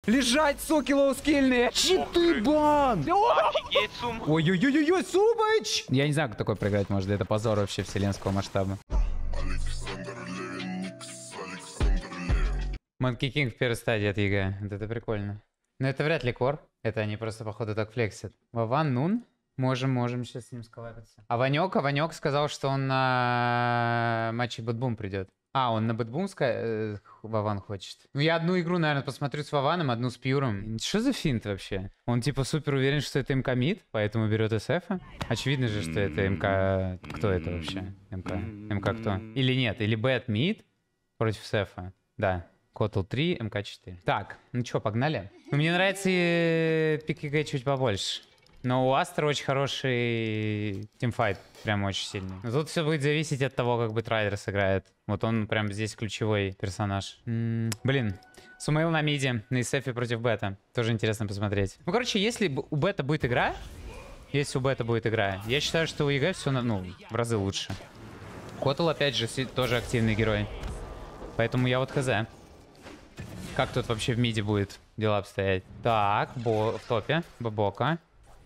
Лежать, суки, лоускильные. Читы бан. Офигеть, Сум. Ой-ой-ой-ой, Сумыч. Я не знаю, как такое проиграть может. Это позор вообще вселенского масштаба. Monkey King в первой стадии от ЕГЭ. Вот это прикольно. Но это вряд ли кор. Это они просто, походу, так флексят. Вован Нун. Можем сейчас с ним сколлабиться. А Ванек сказал, что он на матче Бэтбум придет. А, он на Бэтбум Вован хочет. Ну, я одну игру, наверное, посмотрю с Вованом, одну с Пьюром. Что за финт вообще? Он, типа, супер уверен, что это МК мид, поэтому берет СФ. Очевидно же, что это МК... Кто это вообще? МК кто? Или нет? Или Бэт мид против СФ. Да. Котл 3, МК 4. Так, ну что, погнали? Ну, мне нравится пик ЕГЭ чуть побольше. Но у Астра очень хороший тимфайт, прям очень сильный. Но тут все будет зависеть от того, как Бэтрайдер сыграет. Вот он прям здесь ключевой персонаж. Блин, Сумейл на миде, на ИСФе против Бета. Тоже интересно посмотреть. Ну, короче, если у Бета будет игра, я считаю, что у ЕГЭ все, в разы лучше. Котл, опять же, тоже активный герой. Поэтому я вот хз. Как тут вообще в миде будет дела обстоять? Так, в топе, Бабока.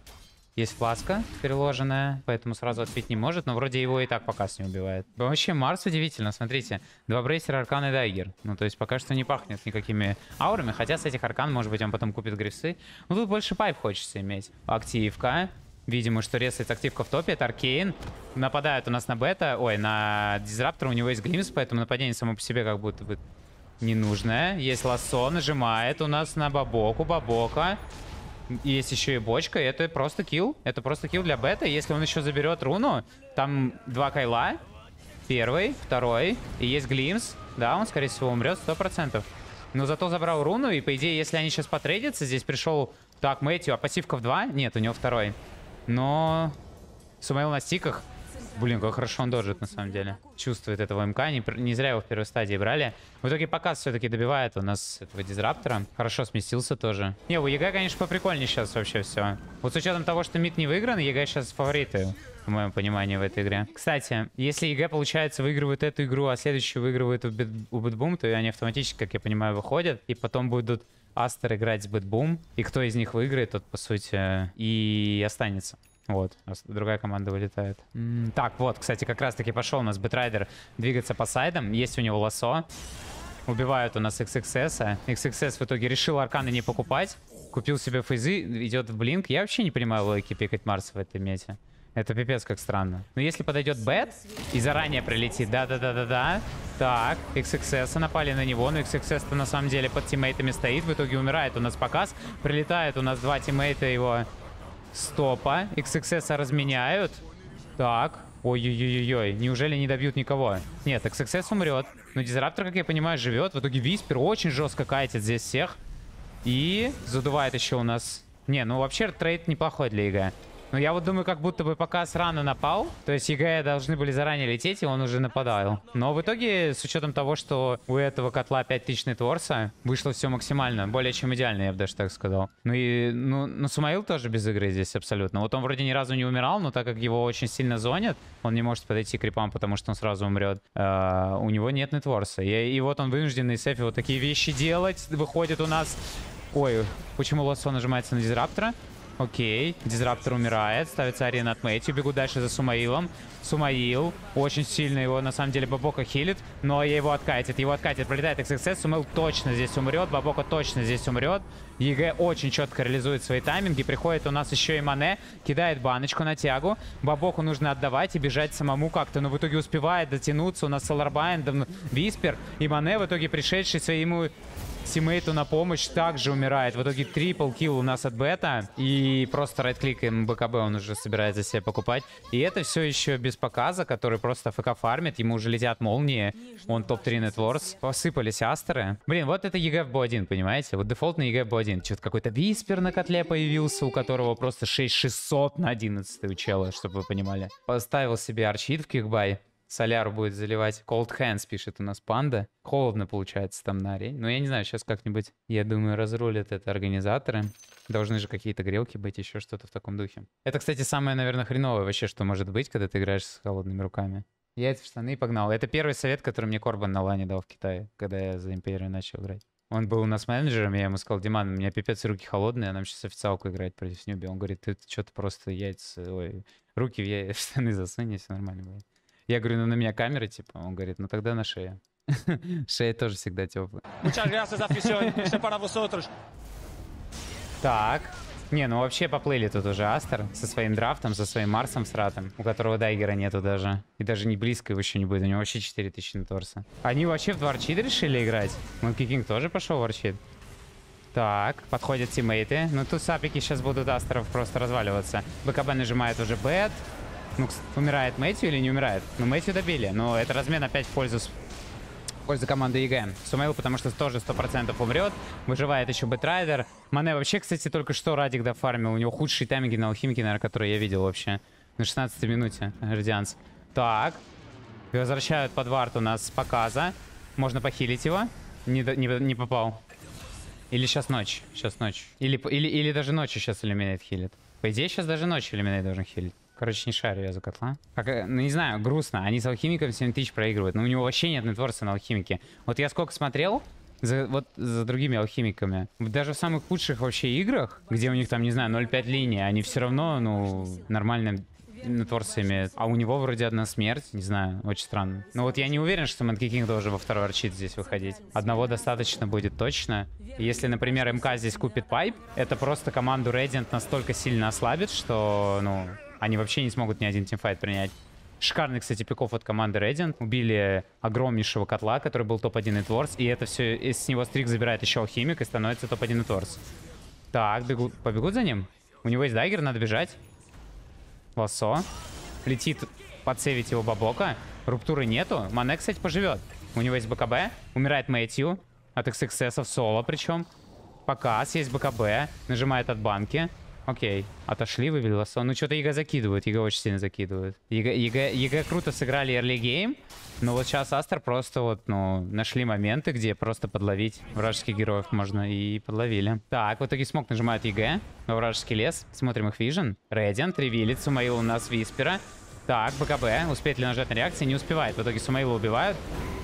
Есть фласка переложенная, поэтому сразу отбить не может, но вроде его и так показ не убивает. Вообще, Марс удивительно, смотрите. 2 брейсера, Аркан и Дайгер. Ну, то есть пока что не пахнет никакими аурами, хотя с этих Аркан, может быть, он потом купит грифсы. Ну, тут больше пайп хочется иметь. Активка. Видимо, что ресается активка в топе, это Аркейн. Нападают у нас на Бета, на Дизраптора, у него есть Глимс, поэтому нападение само по себе как будто бы ненужное. Есть лассо, нажимает у нас на Бабоку, Бабока. Есть еще и бочка, и это просто килл. Это просто килл для Бета. Если он еще заберет руну, там 2 кайла. Первый, второй. И есть Глимс. Да, он, скорее всего, умрет 100%. Но зато забрал руну, и, по идее, если они сейчас потрейдятся, здесь пришел... Так, Мэтью, а пассивка в 2? Нет, у него второй. Но... Сумейл на стиках. Блин, как хорошо он доджит, на самом деле. Чувствует этого МК. Не зря его в первой стадии брали. В итоге показ все-таки добивает у нас этого Дизраптора. Хорошо сместился тоже. Не, у ЕГЭ, конечно, поприкольнее сейчас вообще все. Вот с учетом того, что мид не выигран, ЕГЭ сейчас фавориты, в моем понимании, в этой игре. Кстати, если ЕГЭ, получается, выигрывает эту игру, а следующую выигрывает у Бэтбум, то они автоматически, как я понимаю, выходят. И потом будут Астер играть с Бэтбум. И кто из них выиграет, тот, по сути, и останется. Вот, другая команда вылетает. Так, вот, кстати, как раз-таки пошел у нас Бэтрайдер двигаться по сайдам. Есть у него лассо. Убивают у нас XXS. XXS в итоге решил арканы не покупать. Купил себе фейзы, идет в блинк. Я вообще не понимаю логики пикать Марса в этой мете. Это пипец как странно. Но если подойдет Бэт и заранее прилетит, да-да-да-да-да. Так, XXS напали на него, но XXS-то на самом деле под тиммейтами стоит. В итоге умирает у нас показ. Прилетает у нас 2 тиммейта его... Стопа. XXS разменяют. Так. Ой-ой-ой-ой. Неужели не добьют никого? Нет, XXS умрет. Но Дизраптор, как я понимаю, живет. В итоге Виспер очень жестко катит здесь всех. И задувает еще у нас... Не, ну вообще трейд неплохой для ЕГЭ. Но я вот думаю, как будто бы показ рано напал. То есть ЕГЭ должны были заранее лететь, и он уже нападал. Но в итоге, с учетом того, что у этого котла 5000 нетворса, вышло все максимально. Более чем идеально, я бы даже так сказал. Ну и Сумаил тоже без игры здесь абсолютно. Вот он вроде ни разу не умирал, но так как его очень сильно зонят, он не может подойти к крипам, потому что он сразу умрет. У него нет нетворса. И вот он вынужден на СФе вот такие вещи делать. Выходит у нас... Ой, почему лассо нажимается на Дизраптора? Окей, Дизраптор умирает, ставится арена от Мэтью, бегут дальше за Сумаилом. Сумаил, очень сильно его, на самом деле, Бабока хилит, но его откатит, пролетает XXS, Сумаил точно здесь умрет, Бабока точно здесь умрет. ЕГЭ очень четко реализует свои тайминги, приходит у нас еще и Мане, кидает баночку на тягу, Бабоку нужно отдавать и бежать самому как-то, но в итоге успевает дотянуться, у нас Соларбайн, Виспер, и Мане в итоге пришедший своему... тиммейту на помощь также умирает. В итоге трипл килл у нас от Бета. И просто райт-кликаем БКБ он уже собирается себе покупать. И это все еще без показа, который просто ФК фармит. Ему уже летят молнии. Он топ-3 нетворс. Посыпались астеры. Блин, вот это ЕГЭ в Бо-1, понимаете? Вот дефолтный ЕГЭ в Бо-1. Что-то какой-то Виспер на котле появился, у которого просто 6600 на 11 у чела, чтобы вы понимали. Поставил себе арчит в кикбай. Соляру будет заливать. Cold Hands пишет у нас Панда. Холодно получается там на арене. Но я не знаю, сейчас как-нибудь, я думаю, разрулят это организаторы. Должны же какие-то грелки быть, еще что-то в таком духе. Это, кстати, самое, наверное, хреновое вообще, что может быть, когда ты играешь с холодными руками. Яйца в штаны и погнал. Это первый совет, который мне Корбан на лане дал в Китае, когда я за Империю начал играть. Он был у нас менеджером, я ему сказал: Диман, у меня пипец руки холодные, а нам сейчас официалку играть против Ньюби. Он говорит: ты что-то просто яйца, ой, руки в штаны засунь, и все нормально будет. Я говорю: ну на меня камера, типа. Он говорит: ну тогда на шее. Шея тоже всегда теплая. Так. Не, ну вообще поплыли тут уже Астер со своим драфтом, со своим Марсом сратом, у которого дайгера нету даже. И даже не близко его еще не будет, у него вообще 4000 на торса. Они вообще в Варчид решили играть? Monkey King тоже пошел в Варчид. Так, подходят тиммейты. Ну тут сапики сейчас будут Астеров просто разваливаться. БКБ нажимает уже бэт. Ну, умирает Мэтью или не умирает? Ну, Мэтью добили, но это размен опять в пользу команды ЕГЭ. Сумейл, потому что тоже 100% умрет. Выживает еще Бэтрайдер. Мане вообще, кстати, только что Радик дофармил. У него худшие тайминги на алхимике, наверное, которые я видел вообще. На 16-й минуте Радианс. Так. Возвращают под вард у нас показа. Можно похилить его. Не попал. Или сейчас ночь. Сейчас ночь. Или даже ночью сейчас элиминейт хилит. По идее, сейчас даже ночью элиминейт должен хилить. Короче, не шарю я за котла. Ну, не знаю, грустно. Они с алхимиком 7000 проигрывают. Но у него вообще нет нетворса на алхимике. Вот я сколько смотрел за другими алхимиками. Даже в самых худших вообще играх, где у них там, не знаю, 0.5 линии, они все равно, ну, нормальным нетворс имеют. А у него вроде одна смерть. Не знаю, очень странно. Но вот я не уверен, что Monkey King должен во второй арчит здесь выходить. Одного достаточно будет точно. И если, например, МК здесь купит пайп, это просто команду Radiant настолько сильно ослабит, что, ну... Они вообще не смогут ни один тимфайт принять. Шикарный, кстати, пиков от команды Radiant. Убили огромнейшего котла, который был топ-1 Нетворс. И это все, с него стрик забирает еще алхимик и становится топ-1 Нетворс. Так, побегут за ним. У него есть дайгер, надо бежать. Лассо. Летит подсейвить его бабока. Руптуры нету. Мане, кстати, поживет. У него есть БКБ. Умирает Мэтью. От XXS в соло причем. Показ, есть БКБ. Нажимает от банки. Окей, отошли, вывели лассо. Ну, что-то ЕГЭ закидывают, ЕГЭ очень сильно закидывают. ЕГЭ круто сыграли early game, но вот сейчас Астер просто вот, ну, нашли моменты, где просто подловить вражеских героев можно, и подловили. Так, в итоге смог нажимает ЕГЭ на вражеский лес. Смотрим их вижен. Radiant, ревилит, Сумейл у нас Виспера. Так, БКБ, успеет ли нажать на реакции? Не успевает, в итоге Сумейла убивают.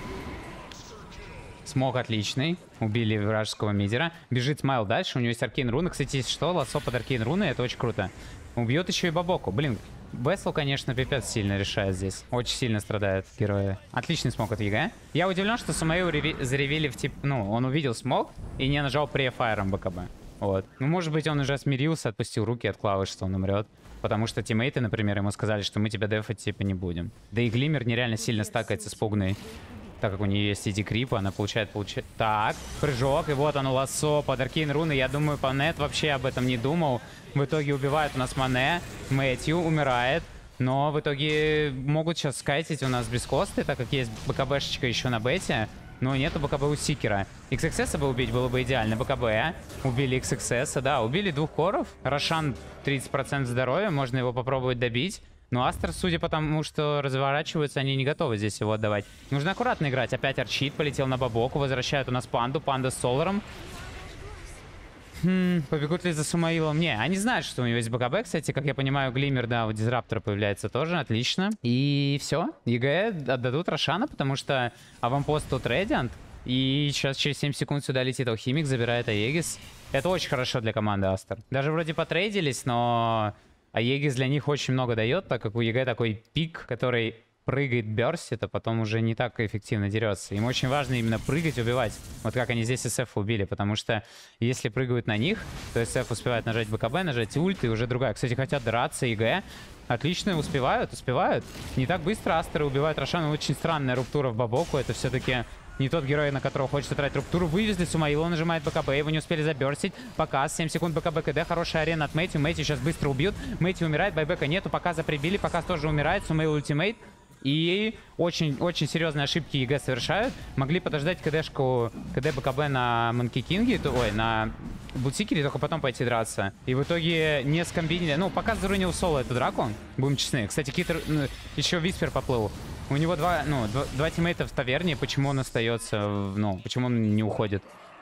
Смог отличный. Убили вражеского мидера. Бежит Смайл дальше. У него есть аркейн руны. Кстати, если что, лассо под аркейн руны. Это очень круто. Убьет еще и бабоку. Блин, Бессел, конечно, пипец сильно решает здесь. Очень сильно страдают герои. Отличный смог от ЕГЭ. Я удивлен, что Сумею заревели в тип... Ну, он увидел смог и не нажал префайром БКБ. Вот. Ну, может быть, он уже смирился, отпустил руки от клавы, что он умрет. Потому что тиммейты, например, ему сказали, что мы тебя дефать типа не будем. Да и Глиммер нереально сильно стакается с пугной. Так как у нее есть иди крип, она получает... Так, прыжок, и вот оно лассо под аркейн руны. Я думаю, Панет вообще об этом не думал. В итоге убивает у нас Мане. Мэтью умирает. Но в итоге могут сейчас скайтить у нас без косты, так как есть БКБшечка еще на бете. Но нету БКБ у Сикера. XXS бы убить было бы идеально. БКБ. Убили XXS, да. Убили двух коров. Рошан 30% здоровья. Можно его попробовать добить. Но Астер, судя по тому, что разворачиваются, они не готовы здесь его отдавать. Нужно аккуратно играть. Опять Арчит полетел на бабоку. Возвращают у нас панду. Панда с Соларом. Побегут ли за Сумаилом? Не, они знают, что у него есть БКБ. Кстати, как я понимаю, Глиммер, да, у Дизраптора появляется тоже. Отлично. И все. ЕГЭ отдадут Рошана, потому что аванпост тут Radiant. И сейчас через 7 секунд сюда летит Алхимик, забирает Аегис. Это очень хорошо для команды Астер. Даже вроде потрейдились, но... Аегис для них очень много дает, так как у ЕГЭ такой пик, который прыгает бёрстит, а потом уже не так эффективно дерется. Им очень важно именно прыгать, убивать. Вот как они здесь СФ убили, потому что если прыгают на них, то СФ успевает нажать БКБ, нажать ульт, и уже другая. Кстати, хотят драться ЕГЭ. Отлично, успевают. Не так быстро Астеры убивают Рошана. Очень странная руптура в бабоку. Это все-таки... Не тот герой, на которого хочется тратить руптуру. Вывезли Сумаила, он нажимает БКБ, его не успели заберстить. Показ, 7 секунд БКБ КД, хорошая арена от Мэтью. Мэтью сейчас быстро убьют. Мэтью умирает, байбека нету, Показа прибили, Показ тоже умирает. Сумаил ультимейт. И очень серьезные ошибки ЕГЭ совершают. Могли подождать КДшку, КД БКБ на Monkey King, ой, на Бутсикере, только потом пойти драться. И в итоге не скомбинили. Ну, Показ зарунил соло эту драку. Будем честны. Кстати, Китер, еще Виспер поплыл. У него два тиммейта в таверне. Почему он остается, почему он не уходит?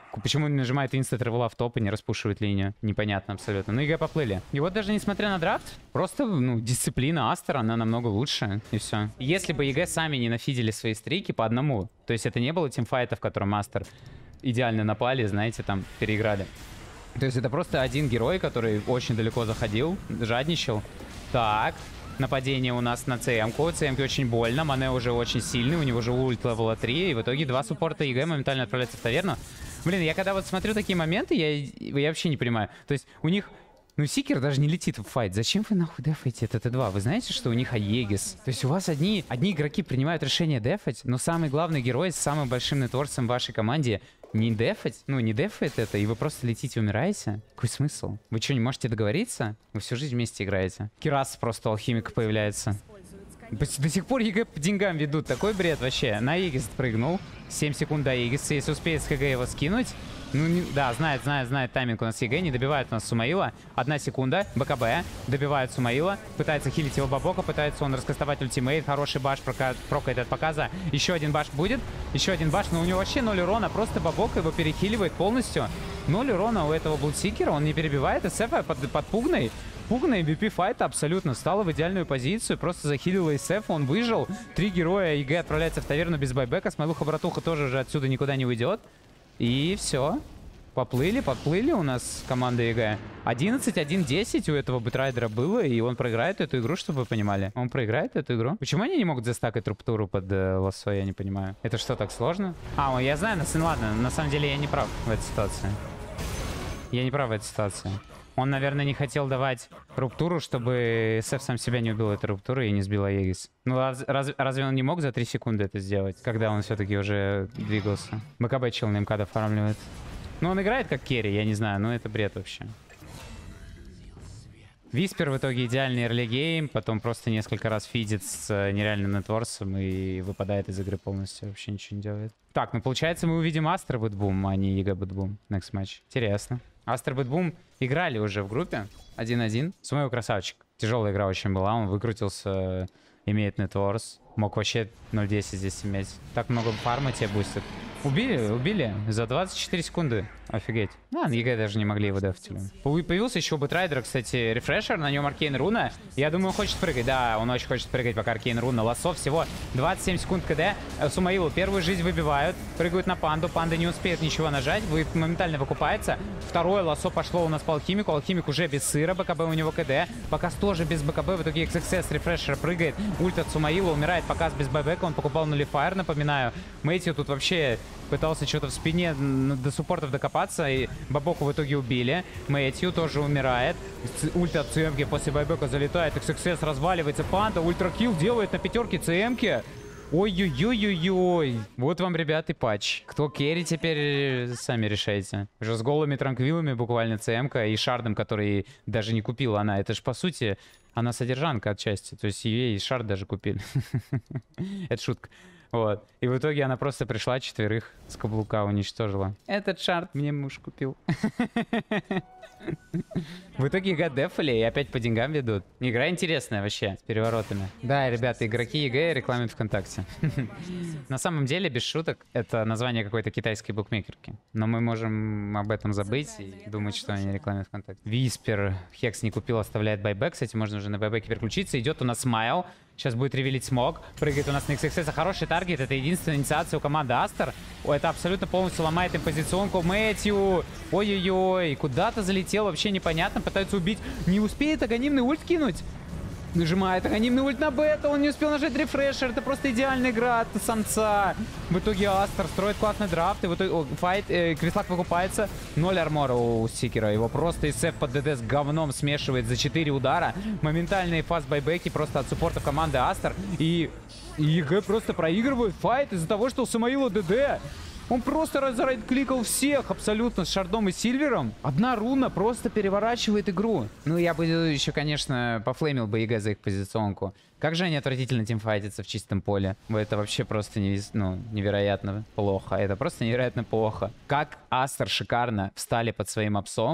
Почему он нажимает инста тревела в топ и не распушивает линию? Непонятно абсолютно. Ну, ЕГЭ поплыли. И вот даже несмотря на драфт, просто, ну, дисциплина Астера, она намного лучше, и все. Если бы ЕГЭ сами не нафидели свои стрики по одному, то есть это не было тимфайта, в котором Астер идеально напали, знаете, там, переиграли. То есть это просто один герой, который очень далеко заходил, жадничал. Так, нападение у нас на ЦМ-ку. ЦМ-ке очень больно, Мане уже очень сильный, у него же ульт левела 3, и в итоге два суппорта ЕГЭ моментально отправляются в таверну. Блин, я когда вот смотрю такие моменты, я вообще не понимаю. То есть у них... Ну, Сикер даже не летит в файт. Зачем вы нахуй дефаете это Т2? Вы знаете, что у них Аегис? То есть у вас одни игроки принимают решение дефать, но самый главный герой с самым большим нетворсом в вашей команде не дефать, ну, не дефает это, и вы просто летите, умираете? Какой смысл? Вы что, не можете договориться? Вы всю жизнь вместе играете. Кирас просто алхимик появляется. До сих пор ЕГЭ по деньгам ведут. Такой бред вообще. На Аегис прыгнул. 7 секунд до Аегиса. Если успеет с ХГ его скинуть. Ну, не, да, знает тайминг у нас ЕГЭ. Не добивает у нас Сумаила. 1 секунда. БКБ. Добивает Сумаила. Пытается хилить его Бабока. Пытается он раскастовать ультимейт. Хороший баш прокает от показа. Еще один баш будет. Еще один баш. Но у него вообще 0 урона. Просто Бабока его перехиливает полностью. 0 урона у этого Блудсикера. Он не перебивает СФ под Пугной. Пугна MVP файта абсолютно встала в идеальную позицию, просто захилила СФ, он выжил. 3 героя ЕГЭ отправляется в таверну без байбека. Смайлуха-братуха тоже уже отсюда никуда не уйдет. И все. Поплыли у нас команда ЕГЭ. 11-1-10 у этого Бэтрайдера было, и он проиграет эту игру, чтобы вы понимали. Он проиграет эту игру. Почему они не могут застакать Руптуру под лассо, я не понимаю. Это что, так сложно? А, я знаю, ладно, на самом деле я не прав в этой ситуации. Я не прав в этой ситуации. Он, наверное, не хотел давать Руптуру, чтобы СФ сам себя не убил этой Руптурой и не сбил Аегис. Ну, разве он не мог за 3 секунды это сделать, когда он все-таки уже двигался? БКБ чел на МК дофармливает. Ну, он играет как керри, я не знаю, но это бред вообще. Виспер в итоге идеальный early гейм, потом просто несколько раз фидит с нереальным нетворсом и выпадает из игры полностью, вообще ничего не делает. Так, ну получается мы увидим Астер Бэтбум, а не ЕГЭ Бэтбум next match. Интересно. Астер Бэтбум играли уже в группе 1-1. Сумаил красавчик. Тяжелая игра очень была, он выкрутился, имеет нетворс. Мог вообще 0.10 здесь иметь. Так много фарма тебе бустит. Убили. За 24 секунды. Офигеть. ЕГЭ даже не могли его дефать. Появился еще Бэтрайдер, кстати, рефрешер. На нем Аркейн Руна. Я думаю, он хочет прыгать. Да, он очень хочет прыгать, пока Аркейн Руна. Лассо всего 27 секунд КД. Сумаилу первую жизнь выбивают. Прыгают на панду. Панда не успеет ничего нажать. Моментально выкупается. Второе лассо пошло у нас по алхимику. Алхимик уже без сыра. БКБ у него КД. Показ тоже без БКБ. В итоге XXS рефрешер прыгает. Ульт от Сумаила. Умирает показ без байбека. Он покупал нулифайр, напоминаю. Мэтью тут вообще пытался что-то в спине до суппортов докопаться, и Бабоку в итоге убили. Мэтью тоже умирает. Ульта от ЦМки после байбека залетает. XXS разваливается. Панда ультракилл делает на 5-ке ЦМки. Ой-ой-ой-ой-ой. Вот вам, ребят, и патч. Кто керри теперь, сами решайте. Уже с голыми транквилами буквально ЦМка и шардом, который даже не купила она. Это ж, по сути, она содержанка отчасти. То есть ее и шард даже купили. Это шутка. Вот. И в итоге она просто пришла, 4 с каблука уничтожила. Этот шарт мне муж купил. В итоге ЕГЭ дефали и опять по деньгам ведут. Игра интересная вообще, с переворотами. Да, ребята, игроки ЕГЭ рекламируют ВКонтакте. На самом деле, без шуток, это название какой-то китайской букмекерки. Но мы можем об этом забыть и думать, что они рекламируют ВКонтакте. Виспер. Хекс не купил, оставляет байбек. Кстати, можно уже на байбеке переключиться. Идет у нас Смайл. Сейчас будет ревелить смог. Прыгает у нас на XXS. Хороший таргет. Это единственная инициация у команды Астер. Это абсолютно полностью ломает им позиционку. Мэтью. Ой-ой-ой. Куда-то залетел. Вообще непонятно. Пытаются убить. Не успеет анонимный ульт кинуть. Нажимает анонимный ульт на бета. Он не успел нажать рефрешер. Это просто идеальная игра от самца. В итоге Астер строит классный драфт. И в итоге файт. Крислак выкупается. 0 армора у Сикера. Его просто СФ под ДД с говном смешивает за 4 удара. Моментальные фаст-байбеки просто от суппорта команды Астер. И ЕГЭ просто проигрывает файт из-за того, что у Самаила ДД. Он просто разрайт-кликал всех абсолютно с шардом и сильвером. Одна руна просто переворачивает игру. Ну, я бы еще, конечно, пофлеймил бы ЕГЭ за их позиционку. Как же они отвратительно тимфайтятся в чистом поле. Это вообще просто невероятно плохо. Это просто невероятно плохо. Как Астер шикарно встали под своим апсом.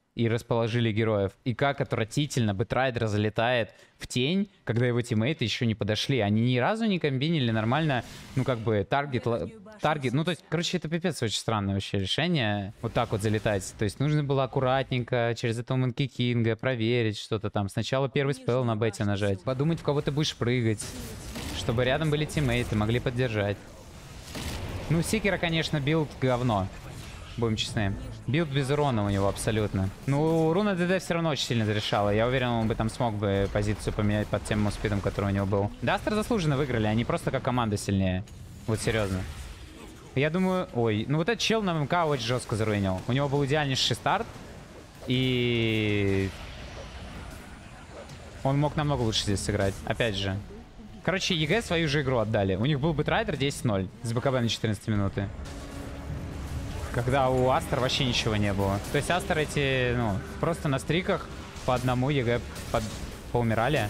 и расположили героев. И как отвратительно Бэтрайдер залетает в тень, когда его тиммейты еще не подошли. Они ни разу не комбинили нормально, ну как бы таргет, ну то есть, короче, это пипец очень странное вообще решение. Вот так вот залетать. То есть нужно было аккуратненько через этого Манки Кинга проверить что-то там. Сначала первый спелл на бете нажать. Подумать, в кого ты будешь прыгать. Чтобы рядом были тиммейты, могли поддержать. Ну, Сикера, конечно, билд говно. Будем честны. Билд без урона у него абсолютно. Ну, руна ДД все равно очень сильно зарешала. Я уверен, он бы там смог бы позицию поменять под тем муспидом, который у него был. Дастер заслуженно выиграли, они просто как команда сильнее. Вот серьезно. Я думаю... Ой, ну вот этот чел на МК очень жестко заруинил. У него был идеальнейший старт. И... Он мог намного лучше здесь сыграть. Опять же. Короче, ЕГЭ свою же игру отдали. У них был Бэтрайдер 10-0 с БКБ на 14 минуты. Когда у Астер вообще ничего не было. То есть Астер эти, ну, просто на стриках по одному ЕГЭ поумирали.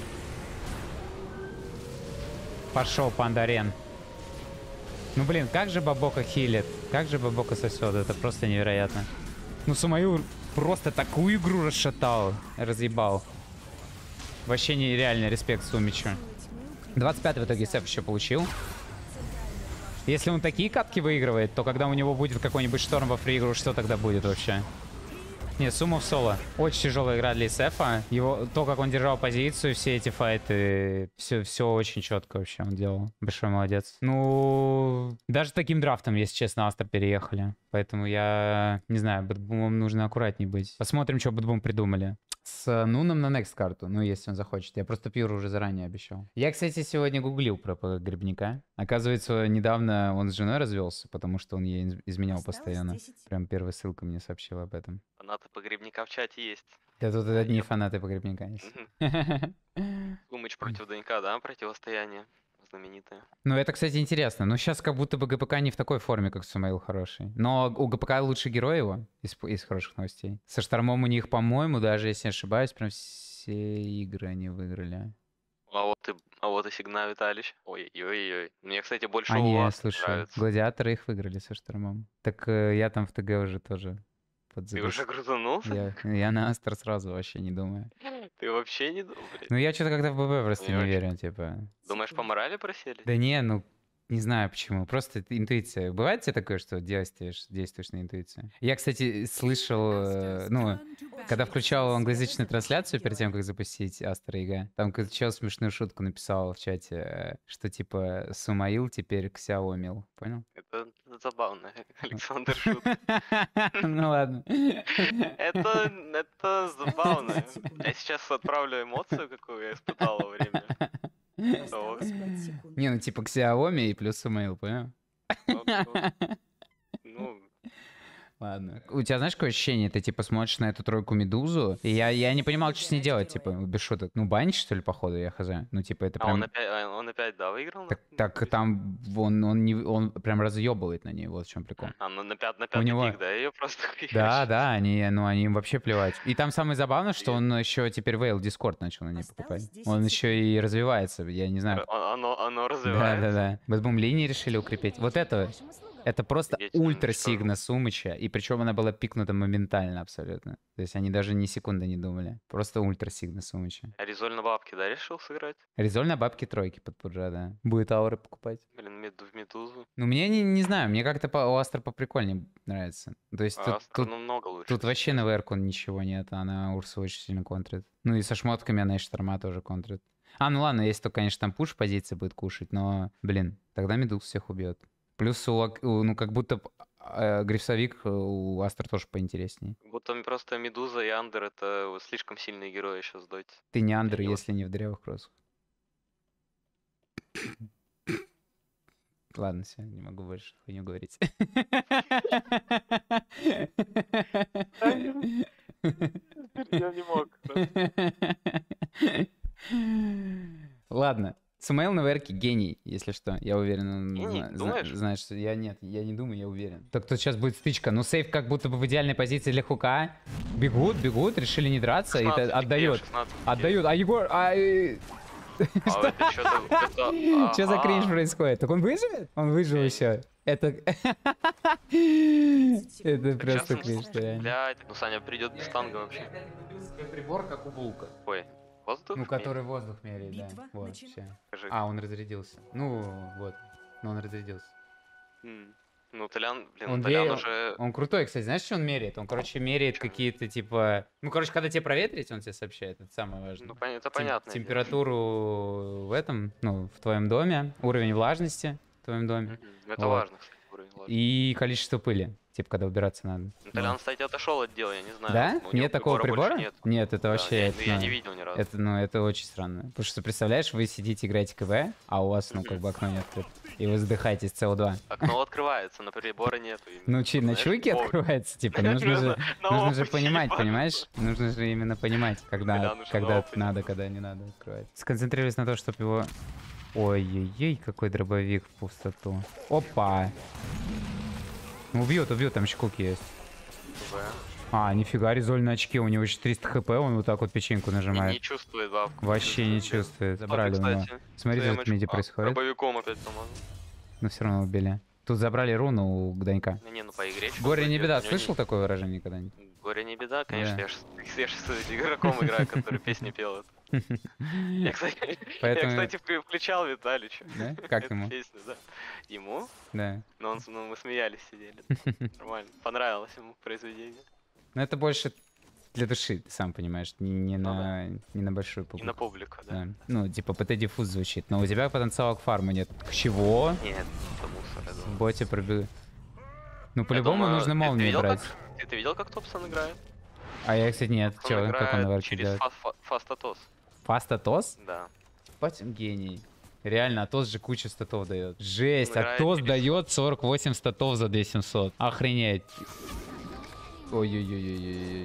Пошел Пандарен. Ну, блин, как же Бабока хилит. Как же Бабока сосет. Это просто невероятно. Ну, Сумаюр просто такую игру расшатал. Разъебал. Вообще нереальный респект Сумичу. 25 в итоге сеп еще получил. Если он такие катки выигрывает, то когда у него будет какой-нибудь шторм во фри-игру, что тогда будет вообще? Не, Сума в соло. Очень тяжелая игра для СФа. Его, то, как он держал позицию, все эти файты, все очень четко вообще он делал. Большой молодец. Ну, даже таким драфтом, если честно, Астер переехали. Поэтому я не знаю, Бэтбумом нужно аккуратней быть. Посмотрим, что Бэтбум придумали. С Нуном на next карту, ну, если он захочет. Я просто Пьюру уже заранее обещал. Я, кстати, сегодня гуглил про Грибника. Оказывается, недавно он с женой развелся, потому что он ей изменял постоянно. Прям первая ссылка мне сообщила об этом. Фанаты Погребника в чате есть. Да тут одни фанаты Погребника есть. Умыч против ДНК, да, противостояние знаменитое. Ну, это, кстати, интересно. Но сейчас как будто бы ГПК не в такой форме, как Сумейл хороший. Но у ГПК лучший герой его, из хороших новостей. Со Штормом у них, по-моему, даже если не ошибаюсь, прям все игры они выиграли. А вот и Сигна Виталич. Ой-ой-ой. Мне, кстати, больше у вас слушай, нравится. Гладиаторы их выиграли со Штормом. Так я там в ТГ уже тоже Ты уже крутанулся? Я на Астер сразу вообще не думаю. Ты вообще не думаешь? Ну, я что-то как-то в ББ просто не верю, типа. Думаешь, по морали просели? Да не, ну, не знаю почему. Просто интуиция. Бывает тебе такое, что действуешь на интуицию? Я, кстати, слышал, ну, когда включал англоязычную трансляцию перед тем, как запустить Астер ЕГЭ, там какой-то чел смешную шутку написал в чате, что типа Сумаил теперь Xiaomi. Понял? Это забавно, Александр Шут. Ну ладно. Это забавно. Я сейчас отправлю эмоцию, какую я испытал во время. Не, ну типа Xiaomi и плюс Сумаил, понял? Ну, ладно. У тебя, знаешь, какое ощущение? Ты, типа, смотришь на эту тройку Медузу, и я не понимал, что с ней делать, типа, без шуток. Ну, банить, что ли, походу, я хз. Ну, типа, это прям... он опять, да, выиграл? Так там он прям разъебывает на ней, вот в чем прикол. Ну на пятый пик, да, ее просто... Да, они им вообще плевать. И там самое забавное, что он еще теперь Вейл Дискорд начал на ней покупать. Он еще и развивается, я не знаю. Оно развивается? Да. Бэтбум линии решили укрепить. Вот это просто ультра сигна Сумыча, и причем она была пикнута моментально абсолютно. То есть они даже ни секунды не думали. Просто ультра сигна Сумыча. А Резоль на бабки, да, решил сыграть? Резоль на бабки тройки под пуджа, да. Будет ауры покупать. Блин, в Медузу. Ну, мне не знаю, мне как-то у Астра поприкольнее нравится. То есть тут намного лучше. Тут вообще на ВРку ничего нет, она Урсу очень сильно контрит. Ну и со шмотками она и Шторма тоже контрит. Ну ладно, если то, конечно, там пуш позиции будет кушать, но, блин, тогда Медуз всех убьет. Плюс, ну, как будто Грифсовик у Астер тоже поинтереснее. Будто просто Медуза и Андер — это слишком сильные герои сейчас дать. Ты не Андер, если не в дырявых кроссах. Ладно, все, не могу больше хуйню говорить. Я не мог. Ладно. Сумейл на ВРке гений, если что. Я уверен, он знает, что... Я не думаю, я уверен. Так тут сейчас будет стычка. Ну, сейф как будто бы в идеальной позиции для хука. Бегут, решили не драться. 16, и отдают. Отдают. А Егор... Что за кринж происходит? Так он выживет? Он выжил еще. Это... Это просто клишь, реально. Блядь, ну Саня придет без танга вообще. Прибор, как у Булка. Ой, воздух? Ну, который воздух меряет, да. Битва Вот, начинается. все. Скажи. А, он разрядился. Ну, вот. Но он разрядился. Ну, Толян, блин, Он Толян верил. уже... Он крутой, кстати. Знаешь, что он меряет? Он, короче, меряет какие-то, типа... Ну, короче, когда тебе проветрить, он тебе сообщает. Это самое важное. Ну, это понятно. Температуру в этом, ну, в твоем доме, уровень влажности в твоем доме Это Вот. важно, кстати, уровень влажности. и количество пыли. Типа, когда убираться надо. Ну, Толян, кстати, отошел от дела, я не знаю. Да? У него Нет такого больше прибора? Нет. Нет, это Да, вообще... я не видел ни разу. Это, ну, это очень странно. Потому что, представляешь, вы сидите, играете КВ, а у вас, ну, как бы окно не открыто. И вы задыхаетесь СО2. Окно открывается, но прибора нету. И, Ну, на знаешь, чуйке о, открывается, типа, Я нужно уже же... на Нужно же опыте, понимать, ебать. понимаешь? Нужно же именно понимать, когда, Толян уже на когда опыте. надо, когда не надо открывать. Сконцентрируйся на том, чтобы его... Ой-ой-ой, какой дробовик в пустоту. Опа! Ну, убьет, там еще куки есть. ВВ. А, нифига, резоль на очке, у него еще 300 хп, он вот так вот печеньку Не нажимает. чувствует бабку. Вообще не чувствует. Забрали у него. Кстати, Смотри, что в миде происходит. Дробовиком опять помогу. Но все равно убили. Тут забрали руну у Данька. Не, ну по игре. чё Горе не будет, беда. у него Слышал такое выражение когда-нибудь? Горе не беда, конечно. Да. Я ж с игроком играю, который песни пел. Я, Поэтому... кстати, включал Виталича. Да? Как Эту ему? песню, да. Ему? Да. Но мы смеялись, сидели. Нормально. Понравилось ему произведение. Но это больше для души, ты сам понимаешь, не Ну на большую И на публику. публику, да. Да. Ну, типа ПТ диффуз звучит, но у тебя потенциала к фарму нет. Чего? Нет, это мусор, я В думаю. боте пробил. Ну, Я по-любому думаю, нужно ты молнию видел, брать. Ты видел, как Топсон играет? А я, кстати, нет. Он Чё, как он на играет варке через делает? фастатос. Фастатос? Да. Ебать, он гений. Реально, Атос же кучу статов дает. Жесть, Он играет Атос через- дает 48 статов за 2700. Охренеть. Ой-ой-ой-ой-ой.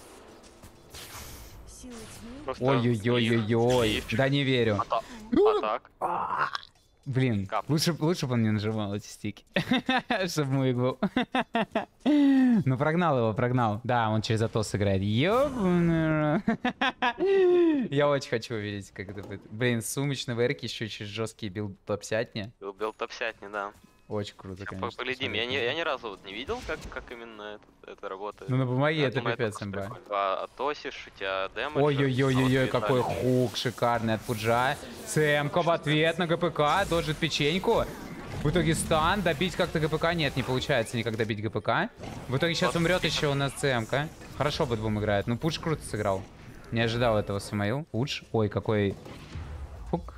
Силы тьмы Просто Ой-ой-ой-ой-ой. лифчик. Да не верю. А так? Блин, Кап. лучше бы он не нажимал эти стики. Чтобы мувик был. Ну, прогнал. Да, он через Атос играет. Ёбаный рот. Я очень хочу увидеть, как это будет. Блин, сумочный ВРК еще через жесткий билд топ-сятни. Был топ-сятни, да. Очень круто, конечно. Поглядим. Я ни разу вот не видел, как именно это работает. Ну, на бумаге Я это думаю, капец, просто имба. прикольно. Атосишь, у тебя дэмэдж. Ой-ой-ой-ой-ой, какой хук шикарный от Пуджа. ЦМ-ка в ответ на ГПК, доджит печеньку. В итоге стан, добить как-то ГПК нет, не получается никак добить ГПК. В итоге сейчас умрет еще у нас ЦМ-ка. Хорошо бы двум играет, ну Пудж круто сыграл. Не ожидал этого Самаил. Пудж, ой, какой... Фук.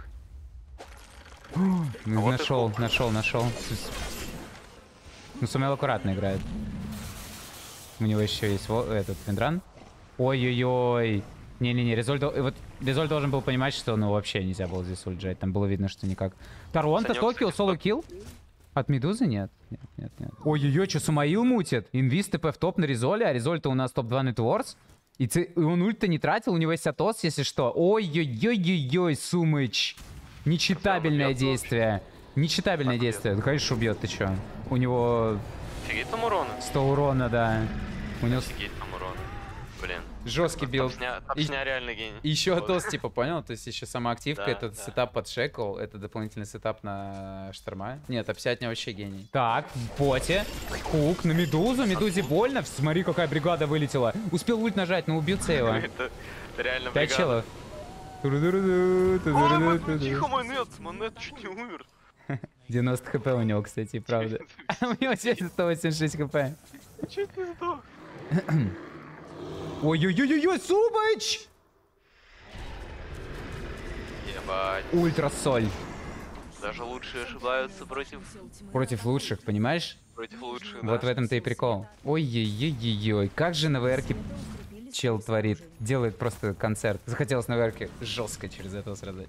вот и Нашел. Ну, Самаил аккуратно играет. У него еще есть этот Виндран. Ой-ой-ой. Не-не-не, Резоль должен был понимать, что ну вообще нельзя было здесь ульджать. Там было видно, что никак. Торонто, Санек, Токио, кстати, соло-килл? От Медузы нет? Нет. Ой-ой-ой, что Самаил мутит? Инвиз ТП в топ на Резоле, а Резоль-то у нас топ-2 нетворс. И он ульт-то не тратил, у него есть Атос, если что. Ой-ой-ой-ой-ой, Сумыч. Нечитабельное Убьет, действие. Нечитабельное Убьет. действие. Ну, конечно, убьет, ты чё? У него Офигеть там урона. 100 урона, да. У него Офигеть там урона. Блин. жесткий билд. Топсня реально гений. И еще Вот. Атос, типа, понял? То есть еще сама активка, Да, этот да. сетап под Шекл, это дополнительный сетап на Шторма. Нет, Апсятня вообще гений. Так, в боте. Хук на Медузу. Медузе больно. Смотри, какая бригада вылетела. Успел ульт нажать, но убил Сейва. Это реально 5 бригада. челов. Ой, тихо, Монет чуть не умер. 90 хп у него, кстати, правда. У него сейчас 186 хп. Чуть не сдох. Ой-ой-ой-ой, Субыч! Ебать. Ультрасоль. Даже лучшие ошибаются против сил тьмы. Против лучших, понимаешь? лучших. Вот в да. этом-то и прикол. Ой-ой-ой-ой-ой, как же на ВРке чел творит. Делает просто концерт. Захотелось на ВРке жестко через это сразу.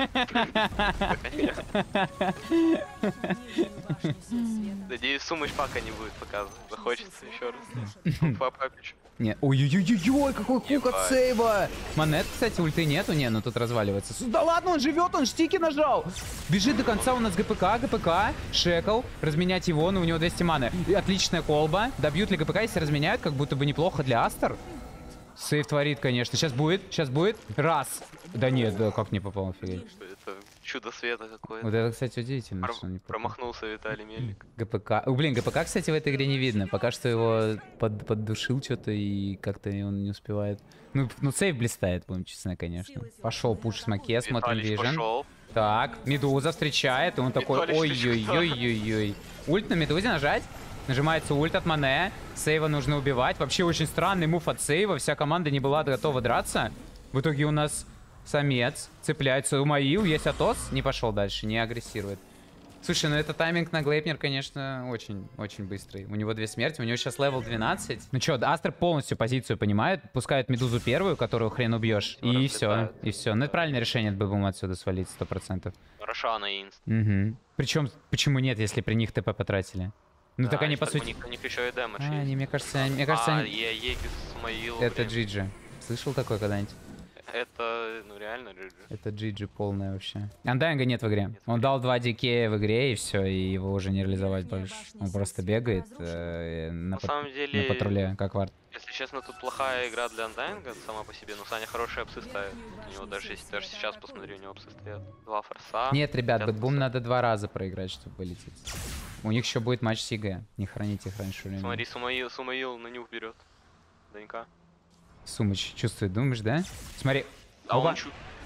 Надеюсь, Сумыч пока не будет показывать. Захочется еще раз. По папичу. Не, ой-ой-ой-ой, какой хук от Ебать. сейва. Монет, кстати, ульты нету, не, ну тут разваливается. Да ладно, он живет, он штики нажал. Бежит до конца у нас ГПК, Шекл, разменять его, но у него 200 маны. И отличная колба. Добьют ли ГПК, если разменяют, как будто бы неплохо для Астер. Сейв творит, конечно. Сейчас будет. Раз. Да нет, да как не попал, офигеть. Что это чудо света какое-то. Вот это, кстати, удивительно, что не Промахнулся Виталий Мельник. ГПК. Блин, ГПК, кстати, в этой игре не видно. Пока что его поддушил что-то и как-то он не успевает. Ну, сейв блистает, будем честны, конечно. Пошел пуш с Маке, смотрим Виталич Вижен. пошел. Так, Медуза встречает, и он такой, Виталич, ты ой-ой-ой-ой-ой. Ульт на Медузе нажать. Нажимается ульт от Мане. Сейва нужно убивать. Вообще очень странный мув от Сейва. Вся команда не была готова драться. В итоге у нас самец цепляется. Умаил, есть Атос. Не пошел дальше, не агрессирует. Слушай, ну это тайминг на Глейпнер, конечно, очень быстрый. У него 2 смерти, у него сейчас левел 12. Ну что, Астер полностью позицию понимает. Пускает Медузу первую, которую хрен убьешь. И все, и все. Ну это правильное решение от ББМ отсюда свалить, 100%. Рошана инст. Угу. Причем, почему нет, если при них ТП потратили? Ну Да, так они, и по так сути... У них еще и дэмэдж есть. Они, мне кажется, они... Егис, Смаил. Это GG. Слышал такое когда-нибудь? Это, ну реально GG. Это GG полное вообще. Андайнга нет в игре. Он дал 2 DK в игре, и все, и его уже не реализовать больше. Он просто бегает на самом деле, на патруле, как вард. Если честно, тут плохая игра для Андайнга сама по себе, но Саня хорошие апсы ставит. У него даже сейчас посмотри, у него апсы стоят. 2 форса. Нет, ребят, Бэтбум надо 2 раза проиграть, чтобы вылететь. У них еще будет матч с ЕГЭ. Не храните их раньше времени. Смотри, Сумаил на нюх берет. Данька. Сумыч чувствует, думаешь, да? Смотри. А он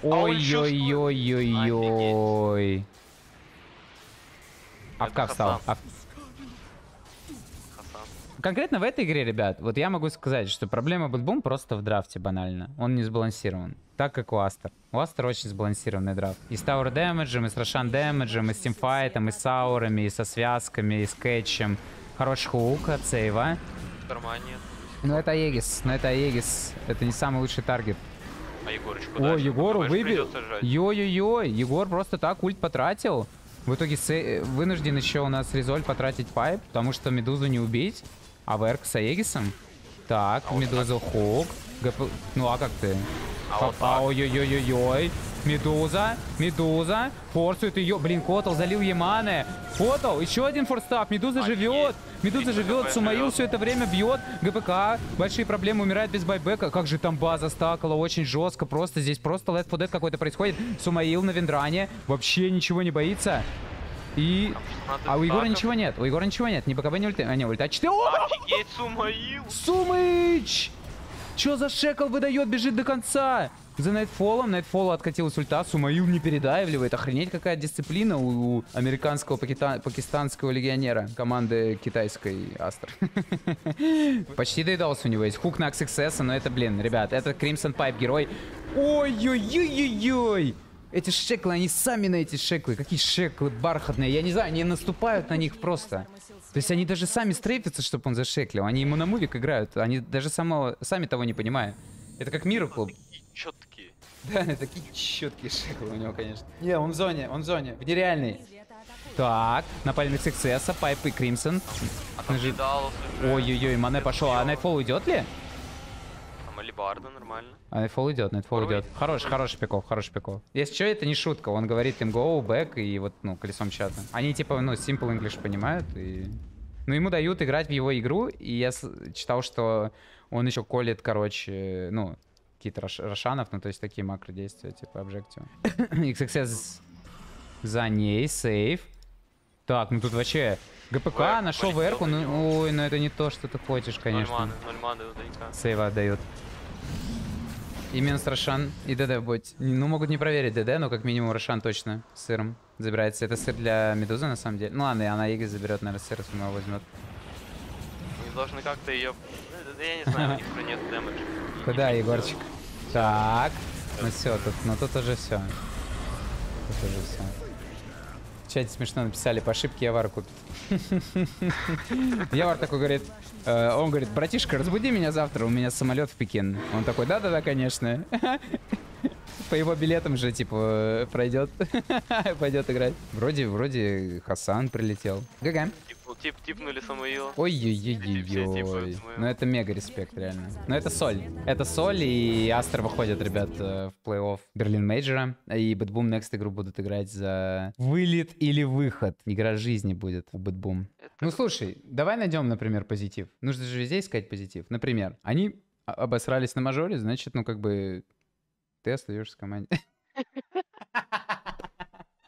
Ой-ой-ой-ой-ой. Авка встал. Хасан. Конкретно в этой игре, ребят, вот я могу сказать, что проблема Бэтбум просто в драфте банально. Он не сбалансирован. Так как у Астер. У Астер очень сбалансированный драфт. И с Тауэр дэмэджем, и с Рошан дэмэджем, и с тимфайтом, и с аурами, и со связками, и с кэтчем. Хороший хук от сейва. Кармане. Ну это Аегис, это не самый лучший таргет. А Егорыч О, куда? Егору выбил. Йой-йой-йой, Егор просто так ульт потратил. В итоге вынужден еще у нас Резоль потратить пайп, потому что Медузу не убить. А ВРК с Аегисом? Так, Медуза хук. Ну а как ты? Ой-ой-ой-ой-ой. Медуза, форсует ее. Блин, Котл залил Ямане. Котл, еще один форстап. Медуза живет. Сумаил все это время бьет. ГПК, большие проблемы, умирает без байбека. Как же там база стакала, очень жестко. Просто здесь просто Left 4 Dead какой-то происходит. Сумаил на Вендране. Вообще ничего не боится. И... А у Егора ничего нет. Ни БКБ, ни ульты. А, не, ульта 4. Офигеть, Сумаил! Сумыч! Чё за шекл выдает, бежит до конца? За Найтфолом. Найтфолу откатилась ульта. Сумаил не передавливает. Охренеть, какая дисциплина у американского пакистанского легионера. Команды китайской Астер. Почти доедался у него. Есть хук на XXS, но это, блин, ребят, это Crimson Pipe герой. Ой-ой-ой-ой-ой! Эти шеклы, они сами на эти шеклы. Какие шеклы бархатные. Я не знаю, они наступают на них просто. То есть они даже сами стрейфятся, чтобы он зашеклил. Они ему на мувик играют. Они даже сами того не понимают. Это как Миракл. Четкие. Да, такие четкие шеклы у него, конечно. Не, он в зоне. В нереальной. Так, напали на XXS, Пайп и Кримсон. Ой-ой-ой, Мане пошел. А Найтфол идет ли? Алибарда нормально. А Найтфол идет. Хороший пиков. Если что, это не шутка. Он говорит им go, back и вот, ну, колесом чата. Они типа, ну, simple English понимают и... Ну, ему дают играть в его игру, и я читал, что он еще колет, короче, ну, какие-то рошанов, ну, то есть такие макродействия, типа обжектив. XXS за ней, сейф. Так, ну тут вообще... ГПК нашел ВР-ку, ну, ой, ну это не то, что ты хочешь, конечно. 0 маны у Данька. Сейва отдают. И минус Рошан, и ДД будет. Ну, могут не проверить ДД, но как минимум Рошан точно с сыром забирается. Это сыр для Медузы, на самом деле. Ну ладно, и она Егис заберет, наверное, сыр, если он его возьмет. Они должны как-то ее... Я не знаю, у них уже нет дэмэджа. Куда, Егорчик? Так, ну все, тут уже все. В чате смешно написали, по ошибке Явар купит. Явар такой говорит, он говорит, братишка, разбуди меня завтра, у меня самолет в Пекин. Он такой, да-да-да, конечно. По его билетам же, типа, пройдет, пойдет играть. Вроде Хасан прилетел. ГГ. Типнули Самуила. Ой-ой-ой-ой-ой. Ну это мега респект, реально. Но это соль. Это соль, и Астер выходят, ребят, в плей-офф Берлин Мейджора. И Бэтбум Next игру будут играть за вылет или выход. Игра жизни будет у Бэтбум. Ну слушай, давай найдем, например, позитив. Нужно же везде искать позитив. Например, они обосрались на мажоре, значит, ну как бы ты остаешься в команде.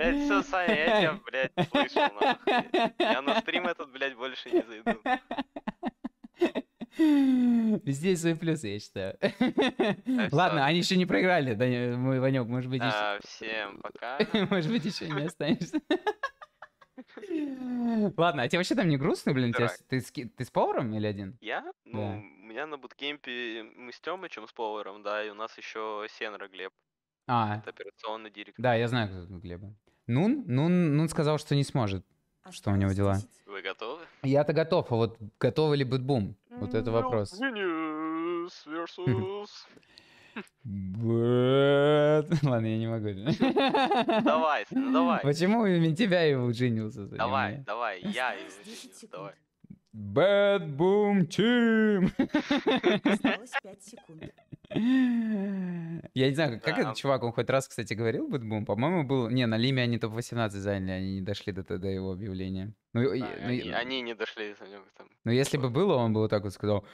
Блядь, все, Саня, я тебя, блядь, слышал, нахуй. Я на стрим этот, блядь, больше не зайду. Везде есть свои плюсы, я считаю. всё. Ладно, они еще не проиграли, да, мой Ванек, может быть, еще... Всем пока. Может быть, еще не останешься. Ладно, а тебе вообще там не грустно, блин? Дурак. Ты с поваром или один? Я? Ну, Да. у меня на буткемпе мы с Тёмычем, с поваром, да, и у нас еще Сенра Глеб. А, Это операционный директор. да, я знаю, кто тут Глеба. Нун сказал, что не сможет. Что у него дела? Вы готовы? Я-то готов, а вот готовы ли Бэтбум? Вот это вопрос. Genius versus... Ладно, я не могу. Давай, Саня, давай. Почему именно тебя его Genius? Давай, давай, я его Genius, давай. Bad Boom Team! Осталось 5 секунд. Я не знаю, как Да. этот чувак, он хоть раз, кстати, говорил Bad Boom? По-моему, был... Не, на Лиме они топ-18 заняли, они не дошли до его объявления. Ну, Да, они не дошли за него там. но если бы было, он бы вот так вот сказал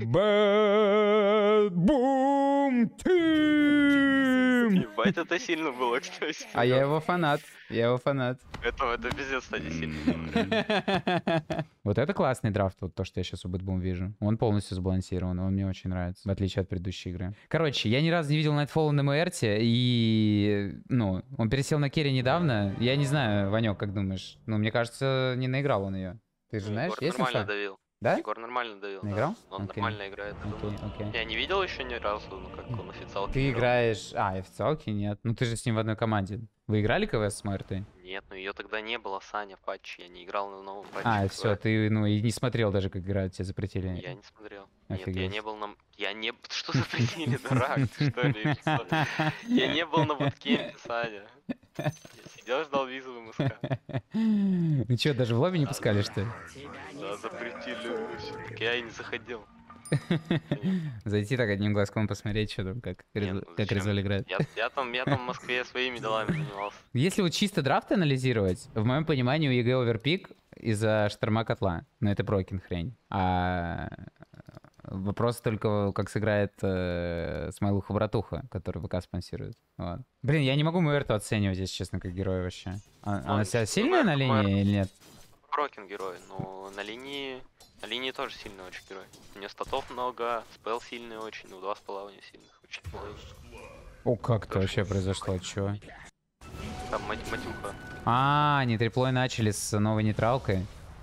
Bad Boom Team! Ебать, это сильно было, кстати. А я его фанат, Это пиздец, кстати, сильно. Вот это классный драфт, вот то, что я сейчас у Бэтбум вижу. Он полностью сбалансирован, он мне очень нравится, в отличие от предыдущей игры. Короче, я ни разу не видел Nightfall на МРТ, и, ну, он пересел на керри недавно. Я не знаю, Ванек, как думаешь? Ну, мне кажется, не наиграл он ее. Ты же знаешь, Егор есть нормально инфа? давил. Да? Егор нормально давил. Наиграл? Да. Он Окей. нормально играет. я Окей, думаю. окей. Я не видел еще ни разу, ну как он официалки. Ты играл. играешь... А, и в Цалке нет. Ну, ты же с ним в одной команде. Вы играли КВС с МРТ? Нет, ну ее тогда не было, Саня, в патче. Я не играл на новом патче. А, КВ. все, ты, ну, и не смотрел даже, как играют, тебе запретили. Я не смотрел. Нет, я Офигеть. не был на... Я не... Что запретили, дурак, ты что ли? или что? Я не был на буткемпе, Саня. Я сидел, ждал визу в МСК. Ну что, даже в лобби не пускали, что ли? Да, запретили вообще. Так я и не заходил. Зайти так одним глазком посмотреть, что там, как ну как зачем? Резоль играет. Я там в Москве своими делами занимался. Если вот чисто драфт анализировать, в моем понимании у ЕГЭ оверпик из-за шторма котла. Но это Брокин хрень. А вопрос только, как сыграет Смайлуха-братуха, который ВК спонсирует. Вот. Блин, я не могу Муэрту оценивать, если честно, как героя вообще. Она себя сильная на линии или нет? Брокин герой, но на линии тоже сильный очень герой. У нее статов много, спел сильный очень, ну 2,5 у нее сильных. Очень половина. О, как это вообще произошло? Чего? Там матюха. А, они триплой начали с новой нейтралкой.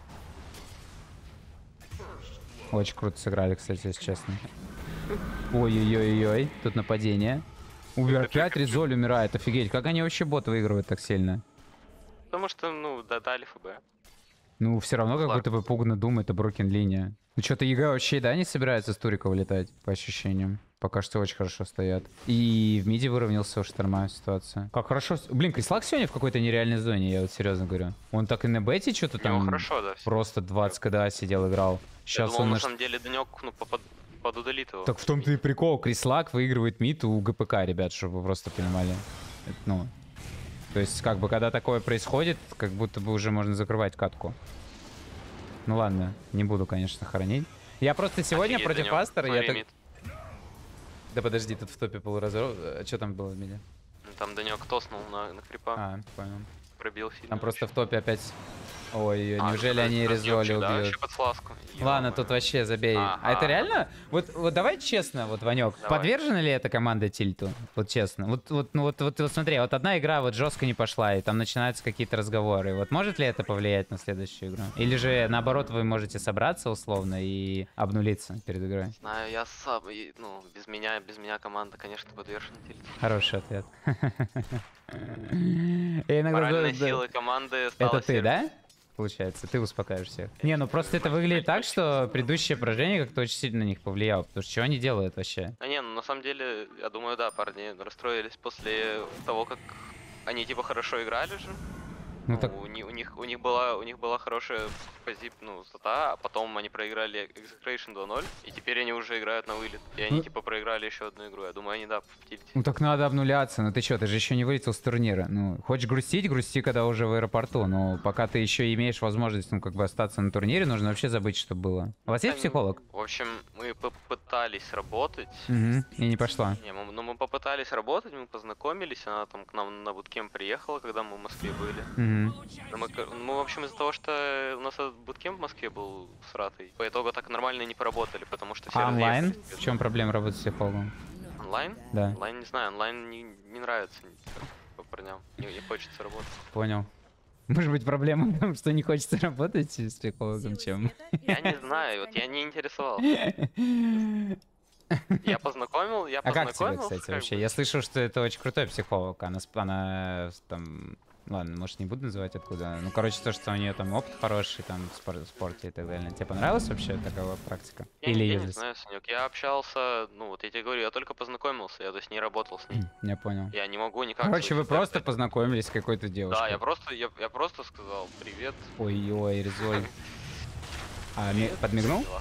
Очень круто сыграли, кстати, если честно. Ой-ой-ой-ой, тут нападение. Опять Резоль умирает, офигеть. Как они вообще бот выигрывают так сильно? Потому что, ну, дали ФБ. Ну, все равно как Флаг. будто бы пугано Doom, это Брокен линия. Ну, что-то ЕГЭ вообще, да, не собирается с Турика вылетать, по ощущениям. Пока что очень хорошо стоят. И в миде выровнялся у Шторма ситуация. Как хорошо... Блин, Крислак сегодня в какой-то нереальной зоне, я вот серьезно говорю. Он так и на бете что-то У него там хорошо, да. всё. просто 20 КДА сидел, играл. Я Сейчас думал, он... на на самом деле, Данек, ну, подудалит его. Так в том-то и прикол. Крислак выигрывает мид у ГПК, ребят, чтобы вы просто понимали. Это, ну... То есть, как бы, когда такое происходит, как будто бы уже можно закрывать катку. Ну ладно, не буду, конечно, хоронить. Я просто сегодня Офигеть, против Данек. Пастора, я Смотри, так... мид. Да подожди, тут в топе полуразоров... Что там было в миде? Ну, там Данек тоснул на крипа, А, понял. пробил сильно. Там просто в топе опять... Ой, А, неужели ну, они это Резоли Данёкчик, да, убьют? вообще под сласку. Ладно, Ё-моё. тут вообще забей. А это Ага. реально? Вот давай честно, вот, Ванек, Давай. подвержена ли эта команда тильту? Вот честно. Вот смотри, вот одна игра вот жестко не пошла, и там начинаются какие-то разговоры. Вот может ли это повлиять на следующую игру? Или же, наоборот, вы можете собраться условно и обнулиться перед игрой? Знаю, я сам, ну, без меня команда, конечно, подвержена тильту. Хороший ответ. Я иногда... Моральные силы команды стало Это ты, да? Получается, ты успокаиваешь всех. Не, ну просто это выглядит так, что предыдущее поражение как-то очень сильно на них повлияло. Потому что что они делают вообще? А не, ну на самом деле, я думаю, да, парни расстроились после того, как они типа хорошо играли же. Ну так, У них была хорошая стата, а потом они проиграли Execration 2-0, и теперь они уже играют на вылет. И они Ну- типа проиграли еще одну игру. Я думаю, они, да, в тильте. ну так надо обнуляться. Ну ты что, ты же еще не вылетел с турнира. Ну, хочешь грустить, грусти, когда уже в аэропорту. Но пока ты еще имеешь возможность, ну, как бы остаться на турнире, нужно вообще забыть, что было. У вас есть психолог? В общем, мы попытались работать. Угу. И не пошла. Не, мы попытались работать, мы познакомились, она там к нам на буткемп приехала, когда мы в Москве были. Угу. Но мы, в общем, из-за того, что у нас этот буткемп в Москве был сратый, по итогу так нормально и не поработали, потому что все А онлайн? разъехались. В чем проблема работать с психологом? Онлайн? Да, Онлайн не знаю, онлайн не нравится по парням, не хочется работать. понял. Может быть, проблема в том, что не хочется работать с психологом, чем? Я не знаю, вот я не интересовал. Я познакомил, А как тебе, познакомился, кстати, как вообще? бы. Я слышал, что это очень крутой психолог. Она там... Ладно, может, не буду называть откуда. Ну, короче, то, что у нее там опыт хороший там в спорте и так далее. Тебе понравилась вообще такая практика? Я Или не юзлес? знаю, Санек, я общался, ну вот я тебе говорю, я только познакомился, я то есть не работал с ней. Я понял. Я не могу никак... Короче, вы слышать просто это. познакомились с какой-то девушкой. Да, я просто сказал привет. Ой-ой, Резоль. А, подмигнул? Дела.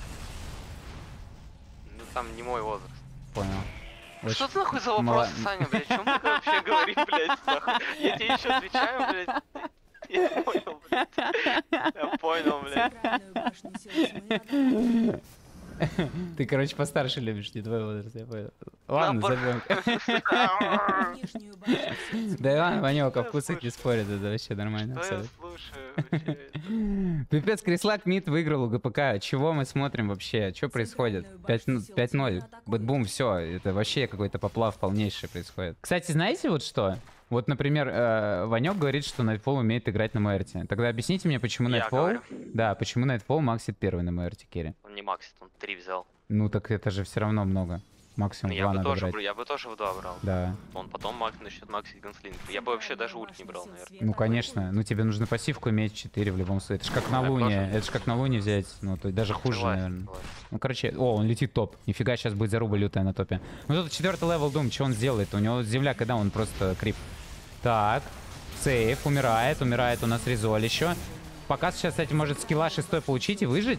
Ну там не мой возраст. Понял. Ну, Очень- что ты нахуй за вопрос, Саня, блядь? Чем мы вообще говорим, блядь, нахуй? Я тебе еще отвечаю, блядь. Я понял, блядь. Я понял, блядь. Центральную башню силы тьмы Ты, короче, постарше любишь, не твой возраст, я понял. Ладно, забьем. Внешнюю башню силы тьмы. Да ладно, Ванёк, о Я вкусах не спорит, это вообще нормально. Что я абсолютно. слушаю вообще? Пипец, Крислак Мид выиграл у ГПК. Чего мы смотрим вообще? Что происходит? 5-0. Бэтбум, все. Это вообще какой-то поплав полнейший происходит. Кстати, знаете вот что? Вот, например, Ванек говорит, что Nightfall умеет играть на Мэрте. Тогда объясните мне, почему Я Nightfall... говорю. Да, почему Nightfall максит первый на Мэрте, Керри. Он не максит, он 3 взял. Ну так это же все равно много. Максимум Ну, 2 надо брать. я бы тоже в 2 брал. Да. Он потом начнет максить ганслинг. Я бы вообще даже ульт не брал, наверное. Ну, конечно. Ну, тебе нужно пассивку иметь 4 в любом случае. Это ж как на Я Луне. тоже. Это ж как на Луне взять. Ну, то есть даже хуже, Согласен, наверное. согласен. Ну, короче, он летит топ. Нифига, сейчас будет заруба лютая на топе. Ну, тут 4-й левел Doom, что он сделает? У него земля, когда он просто крип. Так, сейф, умирает у нас Резоль еще. Пока сейчас, кстати, может скилла 6 получить и выжить.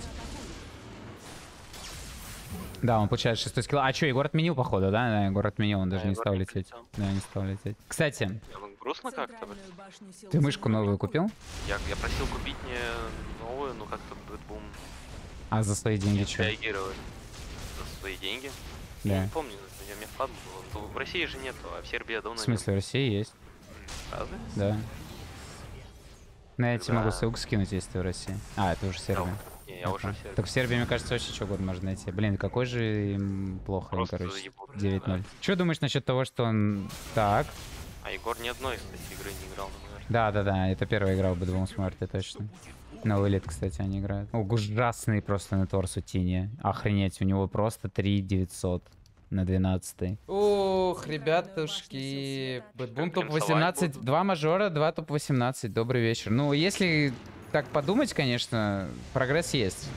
Да, он получает 6 скилл. А что, Егор отменил, походу, да? Да, Егор отменил, он даже Да, не Егор стал не лететь. полетел. Да, не стал лететь. Кстати, Я бы грустно как-то, блядь. Центральную башню силы ты тьмы мышку новую купил? Я просил купить мне новую, но как-то бэтбум А за свои деньги не что? реагировали. За свои деньги. Я Да. не помню, у меня вклад был. В России же нету, а в Сербии давно В смысле, в России есть? нет. Разве? Да. Ну, я тебе могу Да. ссылку скинуть, если ты в России. А, это уже Сербия. Не, я уже в Сербии. Так в Сербии, мне кажется, вообще что угодно можно найти. Блин, какой же им плохо, им, Просто короче. ебут, 9-0. да. Что думаешь насчет того, что он... Так. А Егор ни одной, кстати, игры не играл, наверное. Да-да-да, это первая игра в B2 Smart, точно. Новый лет, кстати, они играют. Ужасный просто на торсу Тини. Охренеть, у него просто 3900 на 12. Ух, ребятушки. Бэтбум топ-18. 2 мажора, 2 топ-18. Добрый вечер. Ну, если так подумать, конечно, прогресс есть.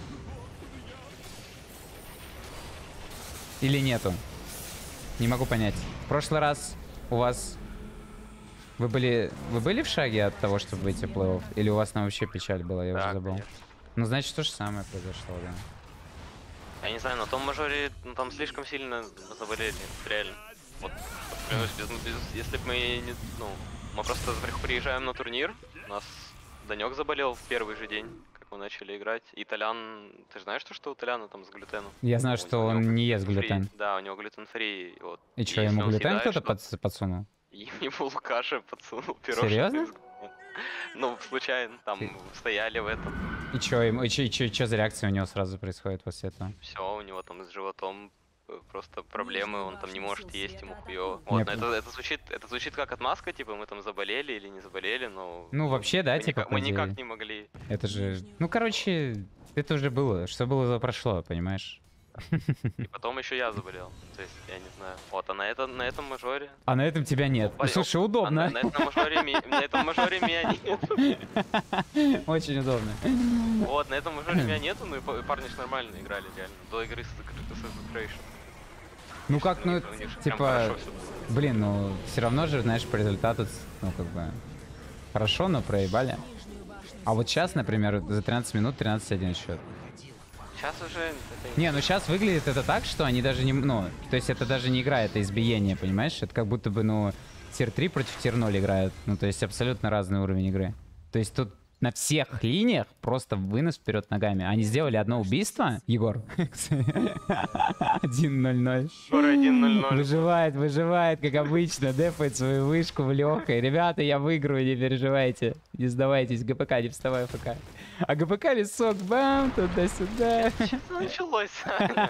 Или нету? Не могу понять. В прошлый раз у вас... Вы были в шаге от того, чтобы выйти в плей-офф? Или у вас там вообще печаль была, я уже Да, забыл. конечно. Ну, значит, то же самое произошло, да. Я не знаю, на том мажоре, ну там слишком сильно заболели, реально. Вот, клянусь, если бы мы не, ну, мы просто приезжаем на турнир, у нас Данек заболел в первый же день, как мы начали играть. И Толян, ты же знаешь, что у Толяна там с глютеном? Я знаю, У что него он не ест глютен-фри. глютен. Да, у него глютен-фри, вот. И что, если ему он глютен съедает кто-то что-то, подсунул? ему Лукаша подсунул пирожный. Серьезно? с глютеном. Ну, случайно, там стояли в этом. И чё за реакция у него сразу происходит после этого? Все, у него там с животом просто проблемы, он там не может есть, ему хуёво. Я Вот, но понял. это звучит как отмазка, типа мы там заболели или не заболели, но Ну, вообще, да, мы, типа, мы по идее. никак не могли. Это же... Ну, короче, это уже было. Что было, то прошло, понимаешь? И потом еще я заболел. То есть, я не знаю. Вот, а на этом мажоре. А на этом тебя нет. Опа, Слушай, а удобно. на этом мажоре меня нет. Очень удобно. Вот, на этом мажоре меня нету, ну и парни ж нормально играли, реально. До игры с Execration. Ну как, ну, У них же прям типа, хорошо всё было. блин, ну, все равно же, знаешь, по результату, ну, как бы, Хорошо, но проебали. А вот сейчас, например, за 13 минут 13-1 счет. Сейчас уже... это Не, ну сейчас выглядит это так, что они даже не... Ну, то есть это даже не игра, это избиение, понимаешь? Это как будто бы, ну, тир 3 против тир 0 играют. Ну, то есть абсолютно разный уровень игры. То есть тут на всех линиях просто вынос вперед ногами. Они сделали одно убийство. Егор. 1-0-0. Скоро 1-0-0. Выживает, как обычно. Дефает свою вышку в легкой. Ребята, я выиграю, не переживайте. Не сдавайтесь. ГПК, не вставай, ФК. А ГПК висок, бам, туда-сюда. Что началось?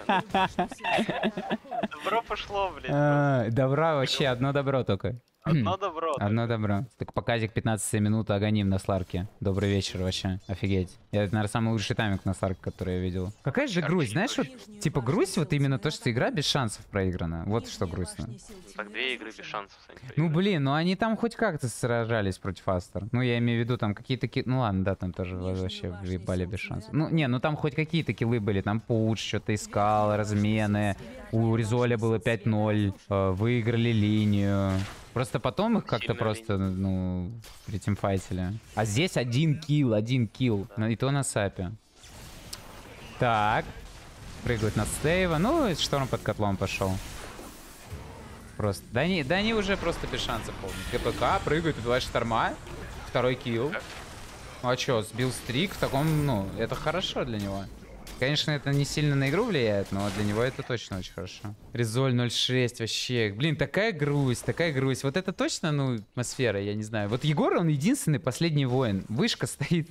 Добро пошло, блин. Добра вообще, одно добро только. Одно добро. Одно добро. Так показик 15 минут Аганим на Сларке. Добрый вечер вообще. Офигеть. Это, наверное, самый лучший тайминг на Сларке, который я видел. Какая же грусть, знаешь, вот, типа грусть, вот именно то, что игра без шансов проиграна. Вот что грустно. Так, 2 игры без шансов. Ну блин, ну они там хоть как-то сражались против Астер. Ну я имею в виду там какие-то ну ладно, да, там тоже вообще въебали без шансов. Ну не, ну там хоть какие-то киллы были, там Пуч что-то искал, размены. У Ризоля было 5-0, выиграли линию. Просто потом их как-то просто, ну, ретимфайтили. А здесь один килл. И то на сапе. Так. Прыгают на Стейва. Ну, и Шторм под котлом пошел. Просто. Да они уже просто без шансов полностью. ГПК прыгают, убивают Шторма. Второй килл. Ну а чё, сбил стрик в таком, ну, это хорошо для него. Конечно, это не сильно на игру влияет, но для него это точно очень хорошо. Резоль 0.6 вообще. Блин, такая грусть. Вот это точно, ну, атмосфера, я не знаю. Вот Егор, он единственный последний воин. Вышка стоит.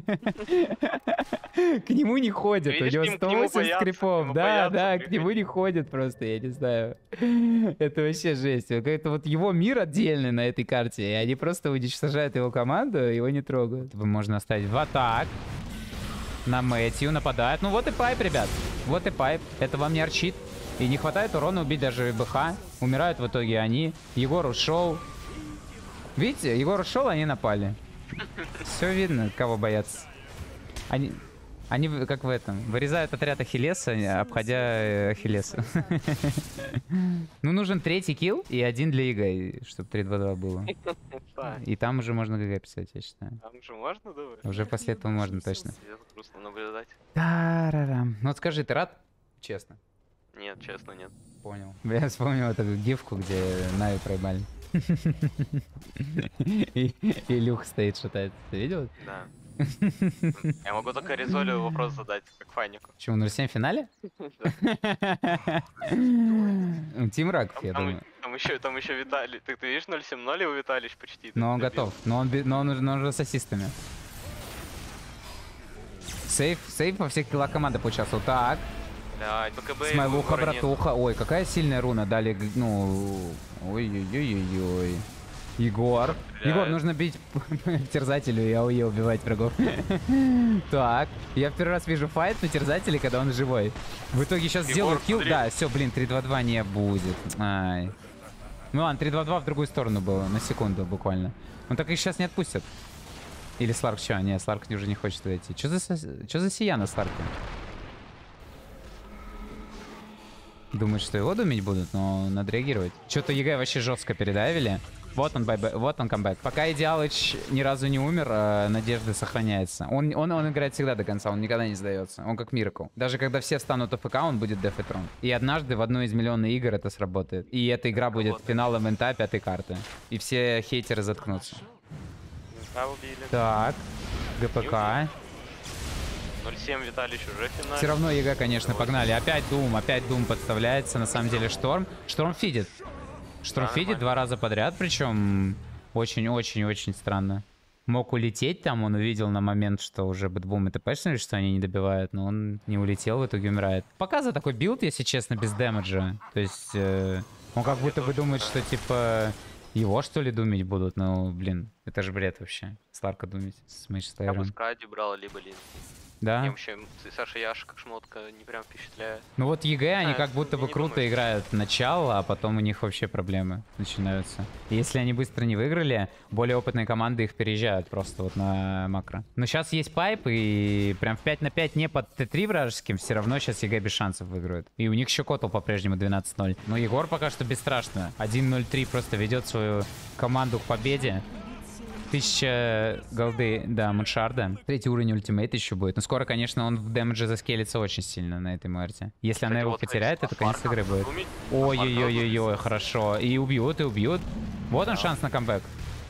К нему не ходят. У него 180 скрипов. Да, к нему не ходят просто, я не знаю. Это вообще жесть. Это вот его мир отдельный на этой карте. И они просто уничтожают его команду, его не трогают. Можно оставить в атак. На Мэтью нападает. Ну вот и пайп, ребят. Вот и пайп. Это вам не арчит. И не хватает урона убить даже БХ. Умирают в итоге они. Егор ушел. Видите, Егор ушел, они напали. Все видно, кого боятся. Они как в этом. Вырезают отряд Ахиллеса, обходя Ахиллеса. Ну, нужен третий килл и один для ЕГЭ, чтобы 3-2-2 было. И там уже можно ГГ писать, я считаю. Там уже можно, давай? Уже после этого можно, точно. Грустно наблюдать. Тарарам. Ну вот скажи, ты рад? Честно. Нет, честно, нет. Понял. Я вспомнил эту гифку, где Нави проебали. И Илюх стоит, шатает. Ты видел? Да. Я могу только Резолю вопрос задать, как Файнику. Почему, 0-7 в финале? Тим Раков, я думаю. Там еще Виталий. Ты видишь 0-7-0 у Виталич почти? Но он готов. Но он уже с ассистами. Сейф во всех киллах команды поучаствовал. Так. Смайлуха, братуха. Ой, какая сильная руна. Дали, ну... Ой-ой-ой-ой-ой. Егор. Егор, нужно бить терзателю и АОЕ убивать врагов. Так. Я в первый раз вижу файт на терзателе, когда он живой. В итоге сейчас сделаю килл. Да, все, блин, 3-2-2 не будет. Ай. Ну ладно, 3-2-2 в другую сторону было. На секунду буквально. Он так их сейчас не отпустят. Или Сларк что? Не, Сларк уже не хочет войти. Что за сия на Сларке? Думают, что его думать будут, но надо реагировать. Что-то ЕГЭ вообще жестко передавили. Вот он камбэк. Пока Идеалыч ни разу не умер, надежда сохраняется. Он играет всегда до конца, он никогда не сдается. Он как Миракл. Даже когда все встанут АФК, он будет дефать трон. И однажды в одной из миллионных игр это сработает. И эта игра будет финалом НТА 5-й карты. И все хейтеры заткнутся. Так, ГПК. 0-7 Виталич уже финал. Все равно ЕГЭ, конечно, погнали. Опять Doom подставляется. На самом деле Шторм фидит. Шторм фидит 2 раза подряд, причем очень-очень-очень странно. Мог улететь там, он увидел на момент, что уже Бэтбум и ТПшнули, что они не добивают, но он не улетел, в итоге умирает. Пока за такой билд, если честно, без дэмэджа. То есть он как будто бы думает, что типа его что ли думать будут, но блин, это же бред вообще. Сларка думать с Я бы Скади брал, либо Лин. Да? Мне вообще Саша Яша как шмотка не прям впечатляет. Ну вот ЕГЭ, они как будто бы круто играют начало, а потом у них вообще проблемы начинаются. И если они быстро не выиграли, более опытные команды их переезжают просто вот на макро. Но сейчас есть пайп, и прям в 5 на 5 не под Т3 вражеским, все равно сейчас ЕГЭ без шансов выиграют. И у них еще Котл по-прежнему 12-0. Но Егор пока что бесстрашно. 1-0-3 просто ведет свою команду к победе. 1000 голды, да, Муншарда. 3-й уровень ультимейт еще будет. Но скоро, конечно, он в дэмэдже заскелится очень сильно на этой Муэрте. Если она его потеряет, это конец игры будет. Ой-ой-ой-ой, хорошо. И убьют, и убьют. Вот он шанс на камбэк.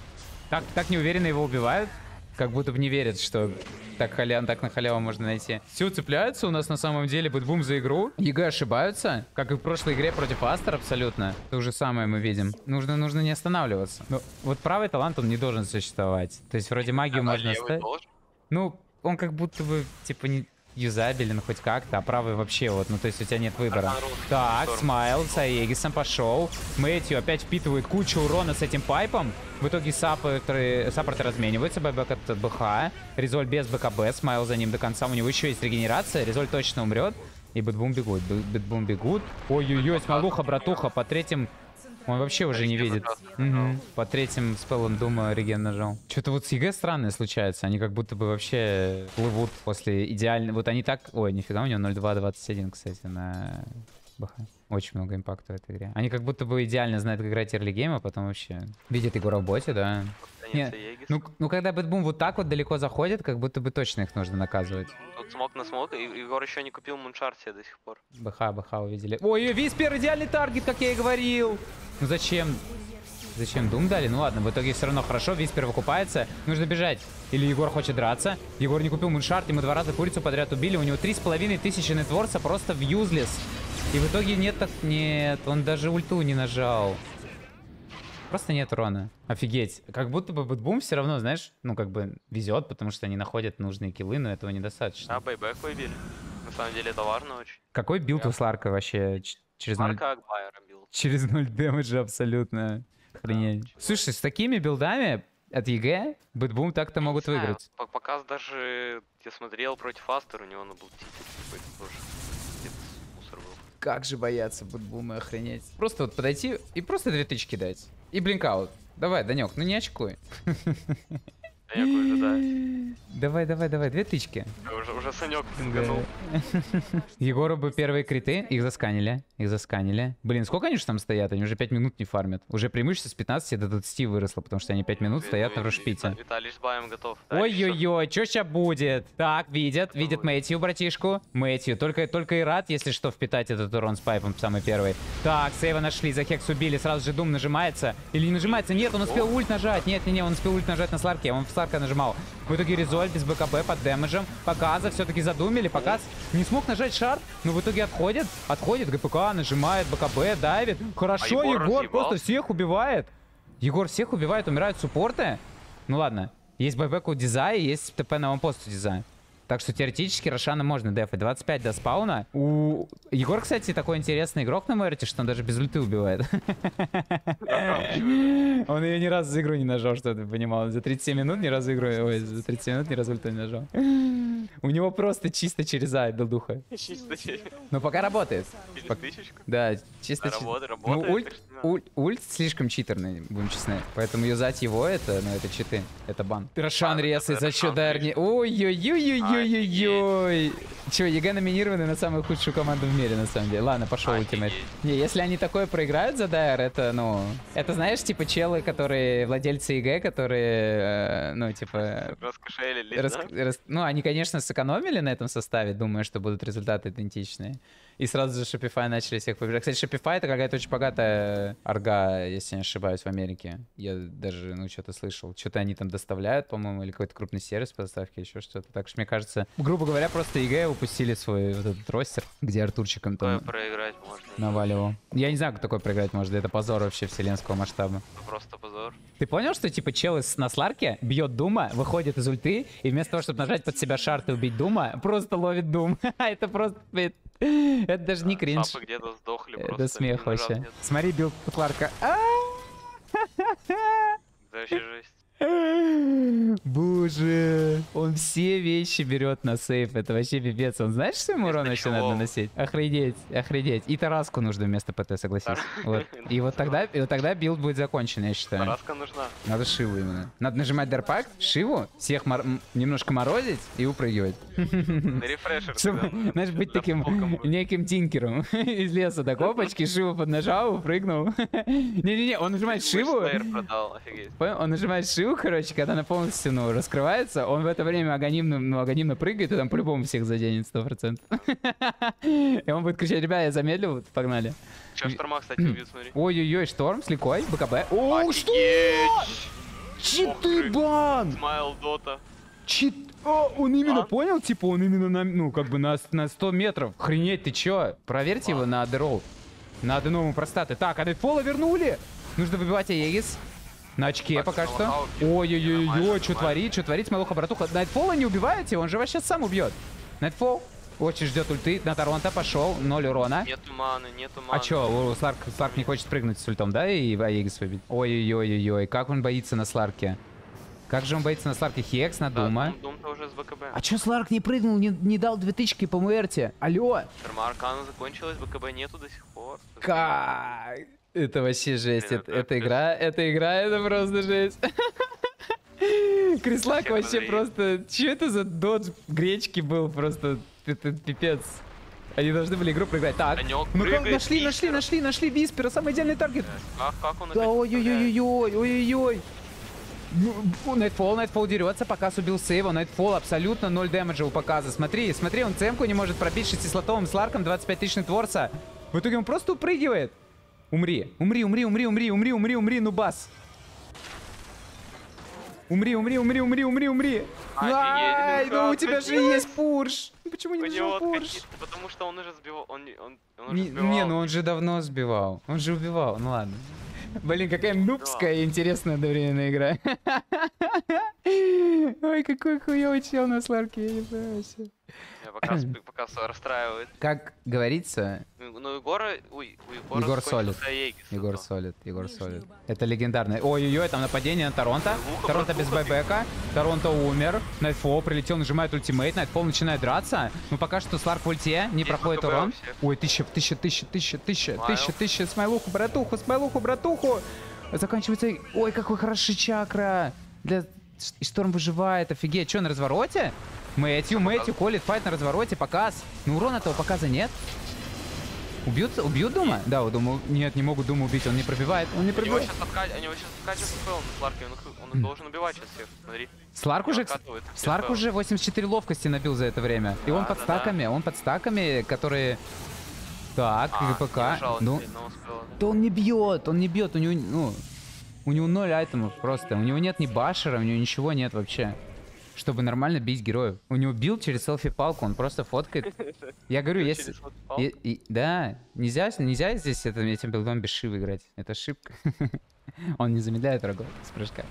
Так неуверенно его убивают, как будто бы не верят, что так на халяву можно найти. Все цепляются у нас на самом деле, бэтбум за игру. ЕГЭ ошибаются, как и в прошлой игре против Астер абсолютно. То же самое мы видим. Нужно не останавливаться. Но вот правый талант, он не должен существовать. То есть вроде магию можно оставить. Ну, он как будто бы, типа, не юзабелен хоть как-то, а правый вообще вот, ну то есть у тебя нет выбора. Так, Смайл с Аегисом пошел. Мэтью опять впитывает кучу урона с этим пайпом. В итоге саппорты размениваются. Бэбэк от БХ. Резоль без БКБ. Смайл за ним до конца. У него еще есть регенерация. Резоль точно умрет. И Бэтбум бегут. Бэтбум бегут. Ой-ой-ой, смолуха, братуха. По третьим... Он вообще уже не видит. Угу. По третьим спеллам Дума реген нажал. Что-то вот с ЕГЭ странное случается. Они как будто бы вообще плывут после идеальной... Вот они так... Ой, нифига, у него 0.2.21, кстати, на БХ. Очень много импакта в этой игре. Они как будто бы идеально знают, как играть early game, а потом вообще... Видят Егора в боте, да. Нет, ну когда Бэтбум вот так вот далеко заходит, как будто бы точно их нужно наказывать. Тут смог на смог, и Егор еще не купил Муншард себе до сих пор. БХ увидели. Ой, Виспер, идеальный таргет, как я и говорил. Ну зачем? Зачем Дум дали? Ну ладно, в итоге все равно хорошо. Виспер выкупается. Нужно бежать. Или Егор хочет драться. Егор не купил Муншард, ему 2 раза курицу подряд убили. У него 3500 нетворса просто в юзлес. И в итоге нет, он даже ульту не нажал. Просто нет урона. Офигеть. Как будто бы Бэтбум все равно, знаешь, ну как бы везет, потому что они находят нужные киллы, но этого недостаточно. А, бэйбэк выбили. На самом деле это важно очень. Какой билд у Сларка вообще? Через 0... Через 0 дэмэджа абсолютно. Охренеть. Слушай, с такими билдами от ЕГЭ Бэтбум так-то могут выиграть. Показ даже я смотрел против Астер, у него на был титул какой-то тоже. Мусор был. Как же боятся Бэтбума, охренеть. Просто вот подойти и просто 2 тычки дать. И блинкаут. Давай, Данек, ну не очкуй. Данек уже, да. Давай, 2 тычки. Уже Санек пинганул. Егору бы первые криты, их засканили. Блин, сколько они же там стоят? Они уже 5 минут не фармят. Уже преимущество с 15 до 20 выросло, потому что они 5 минут стоят на рушпите. Виталий с баем готов. Ой-ой-ой, что сейчас будет? Так, видит Мэтью, братишку. Мэтью, только и рад, если что, впитать этот урон с пайпом самый первый. Так, сейва нашли, за хекс убили, сразу же Дум нажимается. Или не нажимается? Нет, он успел ульт нажать. Нет, он успел ульт нажать на Сларке, он в Сларка нажимал. В итоге Резоль без БКБ под дэмэджем. Показа все-таки задумили. Показ не смог нажать шар, но в итоге отходит, ГПК нажимает, БКБ давит. Хорошо, Егор просто всех убивает. Егор всех убивает, умирают суппорты. Ну ладно, есть байбек у Дизай, есть ТП на вампост у Дизай. Так что теоретически Рошана можно дефать. 25 до спауна. У Егор, кстати, такой интересный игрок на Мэрте, что он даже без ульты убивает. Он ее ни разу за игру не нажал, что ты понимал. За 37 минут ни разу игру... Ой, за 37 минут ни разу ульту не нажал. У него просто чисто через А билдуха. Но пока работает. Да, чисто работает. Ульт слишком читерный, будем честны. Поэтому юзать его, это читы. Это бан. Рошан ресает за счет Дайрни. Ой-ой-ой-ой-ой-ой-ой. Че, ЕГЭ номинированы на самую худшую команду в мире, на самом деле. Ладно, пошел ультимейт. Не, если они такое проиграют за Дайр, это, ну... Это, знаешь, типа челы, которые... Владельцы ЕГЭ, которые, ну, типа... Раскошелились, да? Ну, они, конечно, сэкономили на этом составе, думая, что будут результаты идентичные. И сразу же Shopify начали всех побежать. Кстати, Shopify — это какая-то очень богатая орга, если не ошибаюсь, в Америке. Я даже, ну, что-то слышал. Что-то они там доставляют, по-моему, или какой-то крупный сервис по доставке, еще что-то. Так что, мне кажется, грубо говоря, просто ЕГЭ упустили свой вот этот ростер, где Артурчиком там проиграть можно. Наваливал. Я не знаю, как такое проиграть может. Это позор вообще вселенского масштаба. Просто позор. Ты понял, что типа чел на Сларке бьет Дума, выходит из ульты, и вместо того, чтобы нажать под себя шарт и убить Дума, просто ловит Дум. Это просто... Это даже не кринж. Сапы где-то сдохли просто. просто. Это смех вообще. Смотри, билд Сларка. Это вообще жесть. Боже, он все вещи берет на сейф. Это вообще пипец. Он знаешь, что ему урона еще надо чего? наносить? Охренеть, охренеть. И Тараску нужно вместо ПТ, согласись. Вот. И вот тогда билд будет закончен, я считаю. Раска нужна. Надо Шиву именно. Надо нажимать дарпак, Шиву, всех немножко морозить и упрыгивать. На рефрешер. Чтобы, знаешь, быть таким неким тинкером из леса. Так, опачки, Шиву поднажал, упрыгнул. Не-не-не, он нажимает Шиву. Продал, офигеть. Понял? Он нажимает Шиву, короче, когда она полностью, ну, раскрывается, он в это время аганимно прыгает, и там по-любому всех заденет 100%. И он будет кричать: ребята, я замедлил, погнали. Сейчас шторма, кстати, убьют, смотри. Ой-ой-ой, шторм с ликой, БКБ. О, что? Офигеть! Читы бан! Смайл Дота. Он именно А? понял, типа, он именно на, ну, как бы на 100 метров. Охренеть, ты чё? Проверьте его на Адерол. На Аденовому простаты. Так, а Найтфола вернули! Нужно выбивать Аегис. На очке Так, пока что. Смолохау убил. Ой-ой-ой, Нормально, что творит, что творит, Смолоха, братуха. Найтфола не убиваете, он же вас сейчас сам убьет. Найтфол очень ждет ульты, на Торонто пошел, 0 урона. Нету маны, нету маны. А чё, Сларк не хочет прыгнуть с ультом, да, и Аегис выбить? Ой-ой-ой-ой, как он боится на Сларке. Как же он боится на Сларке? Хекс на Да, Дума. Дум-то уже с БКБ. А чё Сларк не прыгнул, не дал 2 тычки по Муэрте? Алло! Шторма Аркана закончилась, БКБ нету до сих пор. Как? Это вообще жесть. Блин, Это игра, это просто жесть. Крислак Всех вообще подвели. просто... Чё это за додж гречки был? Просто это пипец. Они должны были игру проиграть. Так, Танёк ну как, прыгает, нашли Виспера, самый идеальный таргет. Как он Да, опять ой-ой-ой-ой, ой-ой-ой. Найтфол дерется, Показ убил сейва. Найтфол абсолютно 0 дэмэджа у Показа. Смотри, он цемку не может пробить 6-слотовым Сларком, 25 тысяч нетворца. В итоге он просто упрыгивает. Умри, Нубас. Умри. Ай, Офигеть, ну у как тебя же хотелось. есть пурш. Почему не У нажал него пурш? какие-то- потому что он уже сбивал, он уже сбивал. Не, ну он же давно сбивал. Он же убивал, ну ладно. Блин, какая нубская и интересная одновременная игра. Ой, какой хуёвый чел на Сларке, я не знаю вообще. Меня пока расстраивает. Как говорится, Ну, Егора, у Егора Егор закончился солид. Аегис, Егор зато. солид, Егор солид. Это легендарно. Ой-ой-ой, там нападение на Торонто. Лука, Торонто без братуха, байбека. Торонто умер. Найтфол прилетел, нажимает ультимейт. Найтфол начинает драться. Но пока что Сларк в ульте, не Есть проходит БКБ урон. у всех. Ой, 1000. Смайлуху, братуху. Заканчивается... Ой, какой хороший чакра. И Шторм выживает, офигеть. Что, на развороте? Мэтью колет файт на развороте, Показ. Ну урона этого Показа нет. Убьют Дума? Да, у Дума... Нет, не могут Дума убить, он не пробивает. Он не У него пробивает. сейчас откачивает ФПЛ на Сларке, он должен убивать сейчас всех, смотри. Сларк уже, Откатывает Сларк ФПЛ. уже 84 ловкости набил за это время. И он Да, под да, стаками, которые... Так, ВПК. Пожалуйста, Ну, но успел. да он не бьет, у него, ну... У него 0 айтемов просто. У него нет ни башера, у него ничего нет вообще. Чтобы нормально бить героев. У него билд через селфи-палку, он просто фоткает. Я говорю, если... Через вот палку. Да, нельзя здесь этим билдом без Шивы играть. Это ошибка. Он не замедляет врагов с прыжка.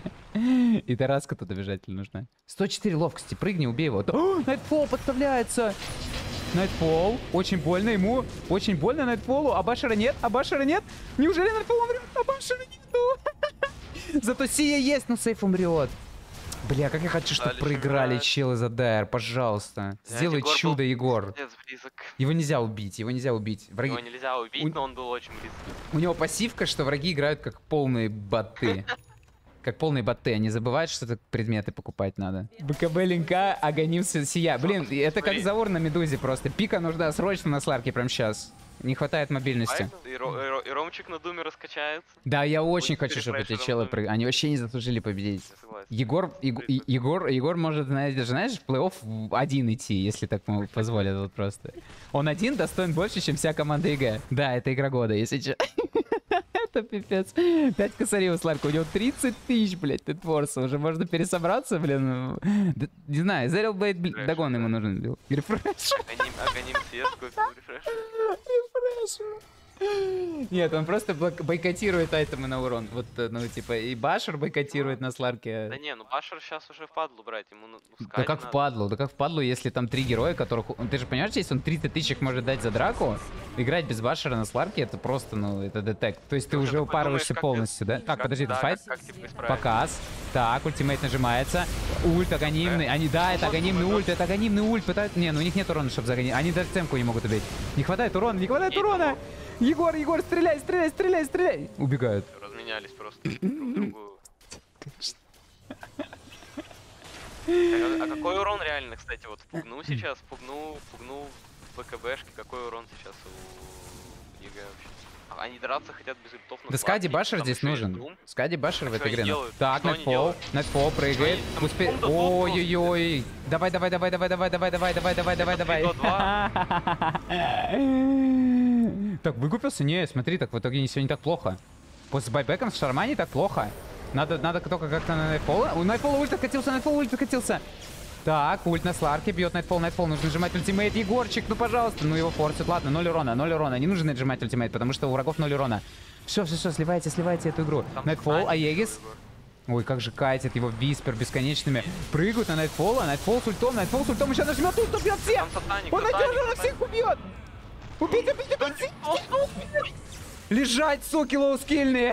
И Тараска тут обязательно нужна. 104 ловкости, прыгни, убей его. О, Найтфол подставляется. Найтфол, очень больно ему. Очень больно Найтфолу. А Башера нет, Неужели Найтфол умрет? А Башера нету. Зато Сия есть, но сейф умрет. Бля, как я хочу, чтобы Дальше проиграли умирает. челы за Дайр, пожалуйста. Сделай Егор был чудо, Егор. пиздец близок. Его нельзя убить. Враги... Его нельзя убить, но он был очень близок. У него пассивка, что враги играют как полные боты. Как полные боты. Они забывают, что это предметы покупать надо. БКБ линка, Аганим Сия. Блин, это как Заур на Медузе просто. Пика нужна срочно на Сларке прямо сейчас. Не хватает мобильности. И Ромчик на Думе раскачается. Да, я очень Будет хочу, чтобы эти перефрешером челы Думе. прыгали. Они вообще не заслужили победить. Я согласен. Егор может, знаешь, в плей-офф один идти, если так ему позволят вот просто. Он один достоин больше, чем вся команда ЕГЭ. Да, это игра года, если че. Это пипец. 5 косарей у Сларка, у него 30 тысяч, блядь, нетворса. Уже можно пересобраться, блин. Да, не знаю, Зерил Блейд, догон ему нужен был. Рефреш. Аганим свет, купил рефреш. Нет, он просто бойкотирует айтемы на урон. Вот, ну, типа, и Башер бойкотирует на Сларке. Да не, ну Башер сейчас уже впадлу брать, ему Да как впадлу, если там 3 героя, которых... Ты же понимаешь, если он 30 тысяч может дать за драку, играть без Башера на Сларке, это просто, ну, это детект. То есть ты уже упарываешься полностью, да? Так, подожди, это файт? Как типа исправить? Показ. Так, ультимейт нажимается. Ульт аганимный. Они, да, это аганимный ульт, это аганимный ульт. Пытаются... Не, ну у них нет урона, чтобы загонять. Они даже цемку не могут убить. Не хватает урона, не хватает урона! Егор, Егор, стреляй, стреляй, стреляй, стреляй! Убегают. Разменялись просто друг другу. А какой урон реально, кстати, вот в Пугну сейчас? Пугну в БКБшке, какой урон сейчас у ЕГЭ вообще? Они драться хотят без ультов. Да Скади Башер здесь нужен. Скади Башер в этой игре. Так, Найтфол прыгает. Успей. Ой-ой-ой. Давай, давай, давай, давай, давай, давай, давай, давай, давай, давай, давай. Так, выкупился? Не, смотри, так в итоге все не так плохо. После байбеком с Шарма не так плохо. Надо только как-то на Найтфола. У Найтфола ульт откатился, Найтфол ульт откатился. Так, ульт на Сларке, бьет Найтфол, нужно нажимать ультимейт. Егорчик, ну пожалуйста, ну его форсит. Ладно, 0 урона, 0 урона. Не нужно нажимать ультимейт, потому что у врагов 0 урона. Все, сливайте эту игру. Найтфол, Аегис. Ой, как же катит его Виспер бесконечными. Прыгают на Найтфола, Найтфол с ультом, сейчас нажмет ульт, убьет всех. Он надежно всех убьет. Убить. Лежать, суки лоускильные.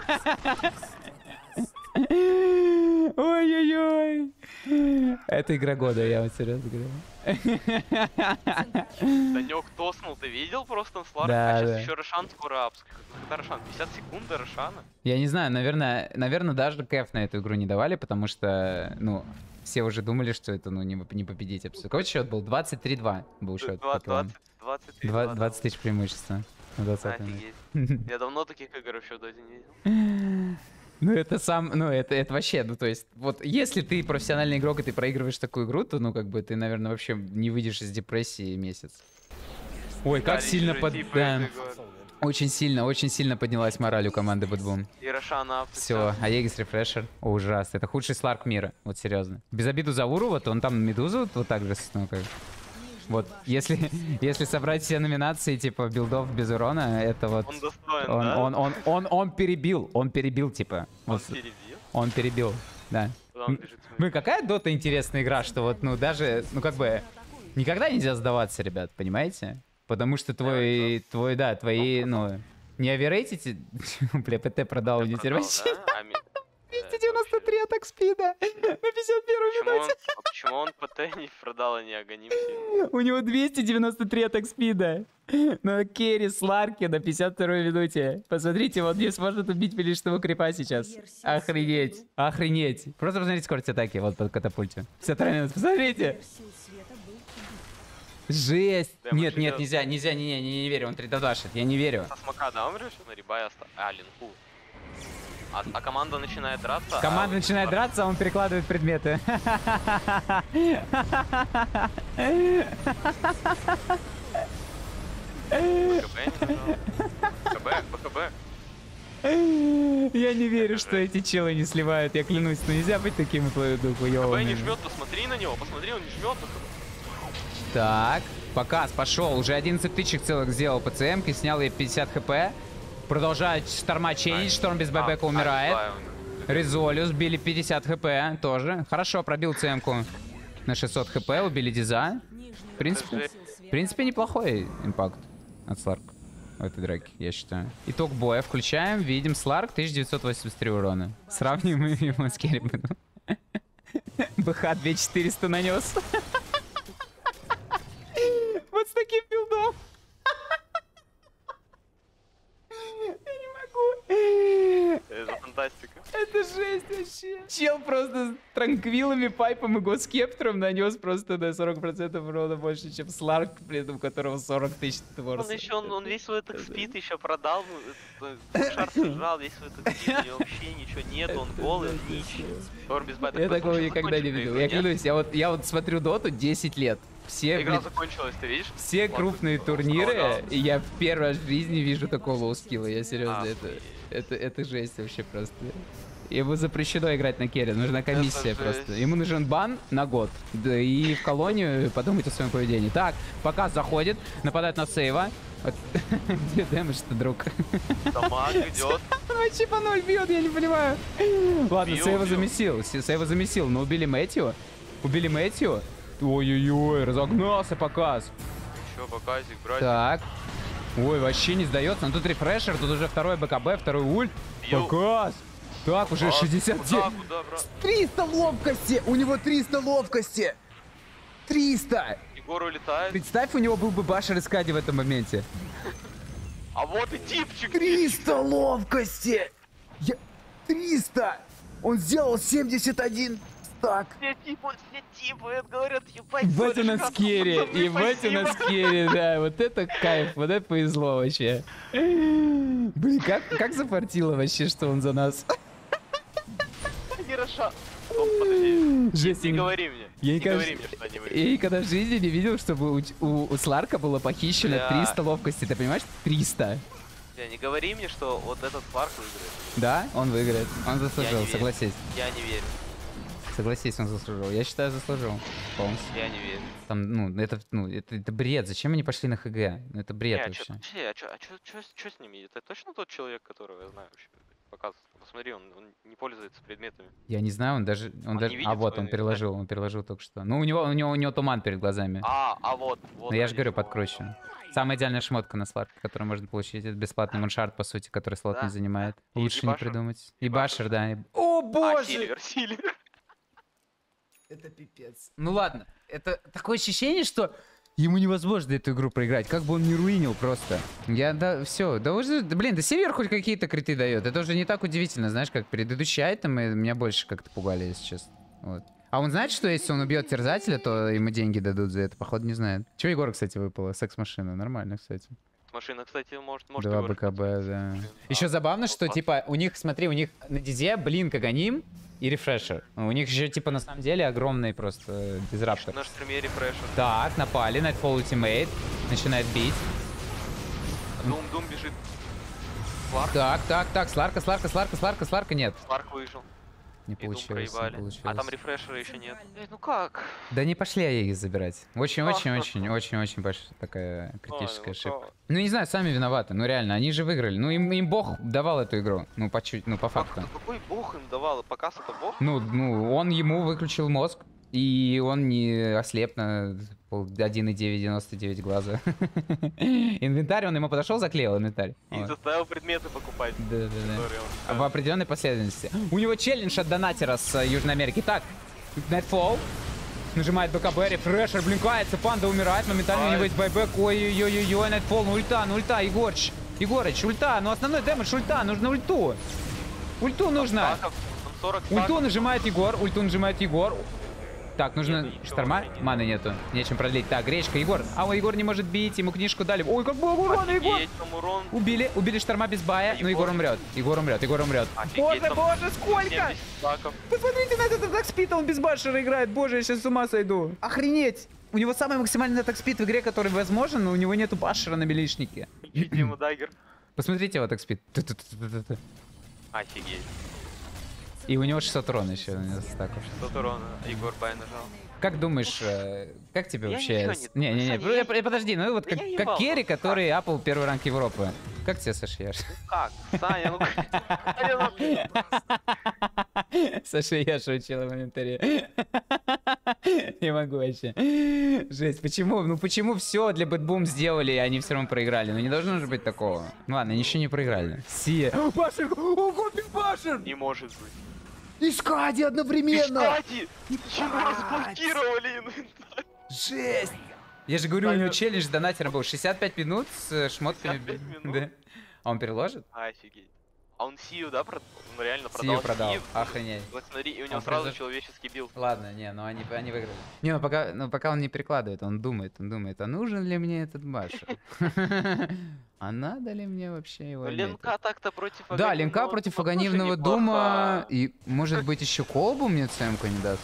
Ой-ой-ой. Это игра года, я вам серьезно говорю. Данек тоснул, ты видел просто Сларк? Да, а сейчас да. еще Рошан скоро апс. Когда Рошан? 50 секунд до Рошана? Я не знаю, наверное, даже кэф на эту игру не давали, потому что, ну, все уже думали, что это, ну, не победить абсолютно. Какой счет был? 23-2 был счет. 20 тысяч преимущества. Офигеть. Я давно таких игр вообще в доте не видел. Ну, это вообще, ну, то есть, вот, если ты профессиональный игрок, и ты проигрываешь такую игру, то, ну, как бы, ты, наверное, вообще не выйдешь из депрессии месяц. Ой, как сильно да. Очень сильно поднялась мораль у команды Бэтбум. И Рошана. Все, Аегис рефрешер. Ужас, это худший Сларк мира, вот серьезно. Без обиду за Уру, вот он там Медузу вот так же, ну, как... Вот, если собрать все номинации, типа, билдов без урона, это вот... Он достоин, он перебил, типа. Вот, он перебил, да. Ну, какая дота интересная игра, что вот, ну, даже, ну, как бы, никогда нельзя сдаваться, ребят, понимаете? Потому что твои, ну, не оверрейтите, бля, ПТ продал мне теперь вообще. 293 атак спида на 51-й минуте. Почему он ПТ не продал, а не Аганим? У него 293 атак спида. На керри Сларке на 52-й минуте. Посмотрите, он не сможет убить лишнего крипа сейчас. Охренеть. Охренеть. Просто посмотрите скорость атаки вот под катапульте. 52 минуты. Посмотрите. Жесть. Нет, нельзя, не верю. Он 3-2-шит, я не верю. Со смока, да, он решил на рибай оставить? А, линку. А команда начинает драться? Команда начинает драться, а он перекладывает предметы. БКБ. Я не верю, что эти челы не сливают, я клянусь, но нельзя быть таким хуёвым. БКБ не жмет, посмотри на него, посмотри, он не жмет. Так, показ пошел, уже 11 тычек целых сделал ПЦМ-ки, снял ей 50 хп. Продолжает Шторма чейнить, Шторм без бэбэка умирает. Резолюс, били 50 хп тоже. Хорошо, пробил ЦМ-ку на 600 хп, убили Диза. В принципе, неплохой импакт от Сларк в этой драке, я считаю. Итог боя включаем, видим Сларк, 1983 урона. Сравним его с Керрибаном. БХ 2400 нанес. Вот с таким билдом. Это фантастика. Это жесть вообще. Чел просто с транквилами, пайпом и госкептром нанес просто на 40% урона больше, чем Сларк, при этом у которого 40 тысяч творцев. Он весь свой так спит еще продал, шар сожрал, весь свой так спит, у него вообще ничего нет, он голый, ничего. Я такого никогда не видел. Я клянусь, я вот смотрю доту 10 лет. Все, игра закончилась, ты видишь? Все крупные турниры, и я в первый раз в жизни вижу такого лоу-скилла, я серьезно, это жесть вообще просто. Ему запрещено играть на керри, нужна комиссия просто. Ему нужен бан на год. Да и в колонию подумать о своем поведении. Так, показ заходит, нападает на сейва. Где дэмэдж-то, друг? Дамаг идет. Вообще по 0 бьет, я не понимаю. Ладно, сейва замесил, но убили Мэтью. Ой-ой-ой, разогнался показ. Еще показик, братик. Так. Ой, вообще не сдается. Но тут рефрешер, тут уже второй БКБ, второй ульт. Показ. Так, уже 67. Куда, брат? 300 ловкости! У него 300 ловкости! 300! Егор улетает. Представь, у него был бы Башер и Скади в этом моменте. А вот и типчик. 300 ловкости! 300! Он сделал 71 стак. Все типы, говорят, ебать. Ебать у нас керри, пацаны, ебать у нас керри, да, вот это кайф, вот это повезло вообще. Блин, как зафартило вообще, что он за нас. Хорошо. Подожди. Жесть, Не говори мне. я Не никогда- говори мне, что они я выиграли. никогда в жизни не видел, чтобы у Сларка было похищено Бля. 300 ловкости, ты понимаешь? 300. Не говори мне, что вот этот Сларк выиграет. Да, он выиграет, он Я заслужил, не верю. согласись. Я не верю. Согласись, он заслужил. Я считаю, заслужил. Полностью. Я не верю. Там, это бред. Зачем они пошли на ХГ? Ну, это бред вообще. Что с ними? Это точно тот человек, которого я знаю вообще? Показывает. Посмотри, он не пользуется предметами. Я не знаю, он даже... Он не видит А вот, своими он переложил только что. Ну, у него туман перед глазами. Вот. Но я же говорю, подкручу. Самая идеальная шмотка на сларке, которую можно получить. Это бесплатный муншард, по сути, который слот Да, не занимает. И Лучше не башер. придумать. И И башер, да. О, Сильвер. Это пипец. Ну ладно, это такое ощущение, что ему невозможно эту игру проиграть, как бы он не руинил просто. Все, да уже, блин, да Сильвер хоть какие-то криты дает. Это уже не так удивительно, знаешь, как предыдущие айтемы меня больше как-то пугали, если честно. Вот. А он знает, что если он убьет терзателя, то ему деньги дадут за это? Походу не знает. Чего Егор, кстати, выпало? Секс-машина. Нормально, кстати. Машина, кстати, может 2 Егор БКБ, хоть- да. машина. Еще забавно, что, вот. типа, у них, смотри, у них на дизе блин Каганим и рефрешер. У них еще, типа, на самом деле огромный просто дизраптор. На стриме рефрешер. Так, напали, Nightfall Ultimate, начинает бить. Дум бежит. Сларк. Так, Сларка, нет. Сларк выжил. Не И Дум получилось, не проебали. получилось. А там рефрешера еще нет. Ну как? Да не пошли Аегис забирать. Очень большая такая критическая ошибка. Ну, не знаю, сами виноваты, ну реально, они же выиграли. Ну, им бог давал эту игру, ну, по факту. Какой бог им давал? Показ это бог? Ну, он ему выключил мозг, и он не ослеп на 1,999 глаза. Инвентарь, он ему подошел, заклеил инвентарь. И Вот. заставил предметы покупать. Да. которые он В определенной последовательности. У него челлендж от донатера с Южной Америки. Так, Nightfall. Нажимает БКБ, рефрешер, блинкается, панда умирает, моментально у него есть байбек. Ой-ой-ой-ой, Nightfall, ну ульта, Егорыч, ульта, ну основной дэмэдж ульта, нужно ульту. Ульту нужно. Стаков, там 40 Ульту стаков. нажимает Егор. Так, нужно Нету ничего, шторма? вообще нет. Маны нету. Нечем продлить. Так, гречка, Егор. Егор не может бить, ему книжку дали. Ой, как много урона, Егор! Офигеть, там урон. Убили шторма без бая, но Егор умрет. Егор умрет. Офигеть, там Боже, сколько! 70 стаков. Посмотрите на этот атак спид, он без башера играет. Боже, я сейчас с ума сойду. Охренеть! У него самый максимальный атак спид в игре, который возможен, но у него нету башера на милишнике. Чуть ему даггер. Посмотрите его атак спид. Офигеть. И у него 600 урона еще. стаков. 100 урона. Егор бай нажал. Как думаешь, как тебе Я вообще... ничего не- Не, Саня, подожди, ну вот Да как, я как ебал, керри, ну который апал первый ранг Европы. Как тебе, Саша, Яш? Как? Саня, ну Саня, Саша Яша учила в комментарии. Не могу вообще. Жесть, почему? Ну почему все для Бэтбум сделали, и они все равно проиграли? Ну не должно же быть такого. Ну ладно, ничего не проиграли. Сия. Башер! О, купи Башер! не может быть. И Скади одновременно! Кстати, чего разблокировали инвентарь? Жесть! Я же говорю, у него челлендж донатера был 65 минут с шмотками. 65 минут? Да. А он переложит? Офигеть. А он Сию, да, он реально Сию продал. Сию. Охренеть. Вот смотри, и у него Он сразу произош- человеческий билд. Ладно, не, ну они выиграли. Не, пока он не перекладывает, он думает, а нужен ли мне этот башер? А надо ли мне вообще его Ну, иметь? Ленка так-то против Да, Аганимного Ленка против Дума тоже Аганивного неплоха. Дума. И, может быть, еще колбу мне цемку не даст.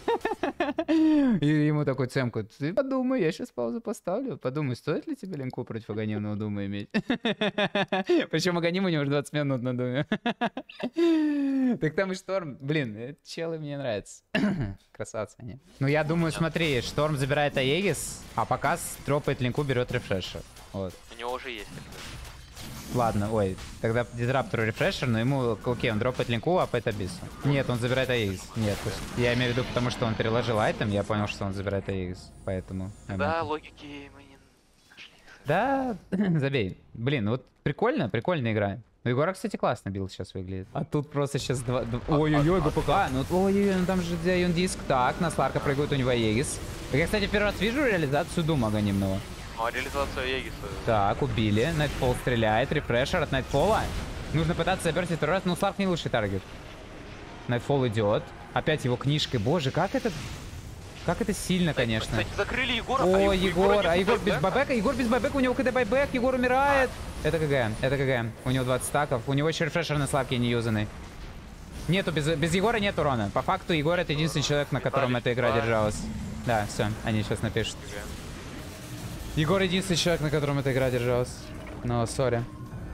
И ему такой цемку, ты подумай, я сейчас паузу поставлю. Подумай, стоит ли тебе Ленку против Аганивного Дума иметь? Причем Аганим у него уже 20 минут на Думе. Так там и Шторм. Блин, челы мне нравятся. Красавцы они. Ну, я думаю, смотри, Шторм забирает Аегис, а показ дропает Ленку, берет рефрешер. Вот. У него уже есть. Ладно, ой, тогда дизраптору рефрешер, но ему, окей, он дропает линку, а апает Абиссу. Нет, он забирает Аегис. Нет, то есть я имею в виду, потому что он переложил айтем, я понял, что он забирает Аегис, поэтому... Да, логики мы не нашли. Да, забей. Блин, вот прикольно, прикольная игра. Ну, Егора, кстати, классно билд сейчас выглядит. А тут просто сейчас два... Ой-ой-ой, БПК. Ну, ой-ой-ой, ну там же Дион Диск. Так, на Сларка прыгает у него Егис. Я, кстати, первый раз вижу реализацию Дума анонимного. А реализация Егиса. Так, убили. Найтфол стреляет. Рефрешер от Найтфола. Нужно пытаться заберти второй раз. Ну, Сларк не лучший таргет. Найтфол идет. Опять его книжкой. Боже, как это... Как это сильно, конечно. Кстати, закрыли Егора. О, Егор. А нет Егор без байбека. байбека. Егор без байбека. У него КД байбек. Егор умирает. Это КГ. Это КГ. У него 20 стаков. У него еще рефрешер на Сларке не юзанный. Нету, без Егора нет урона. По факту Егор это единственный человек, на котором эта игра держалась. Да, все. Они сейчас напишут. Егор единственный человек, на котором эта игра держалась. Но, сори.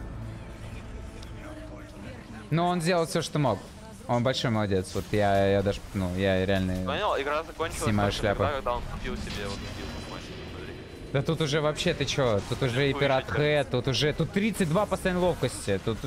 Но он сделал все, что мог. Он большой молодец. Вот я даже, ну, я реально... Понял, игра закончилась. Снимаю только шляпу. тогда, когда он купил себе вот билд, смотри. Да тут уже вообще, ты чё? Тут уже и Пират Х, тут уже... Тут 32 постоянной ловкости. Тут...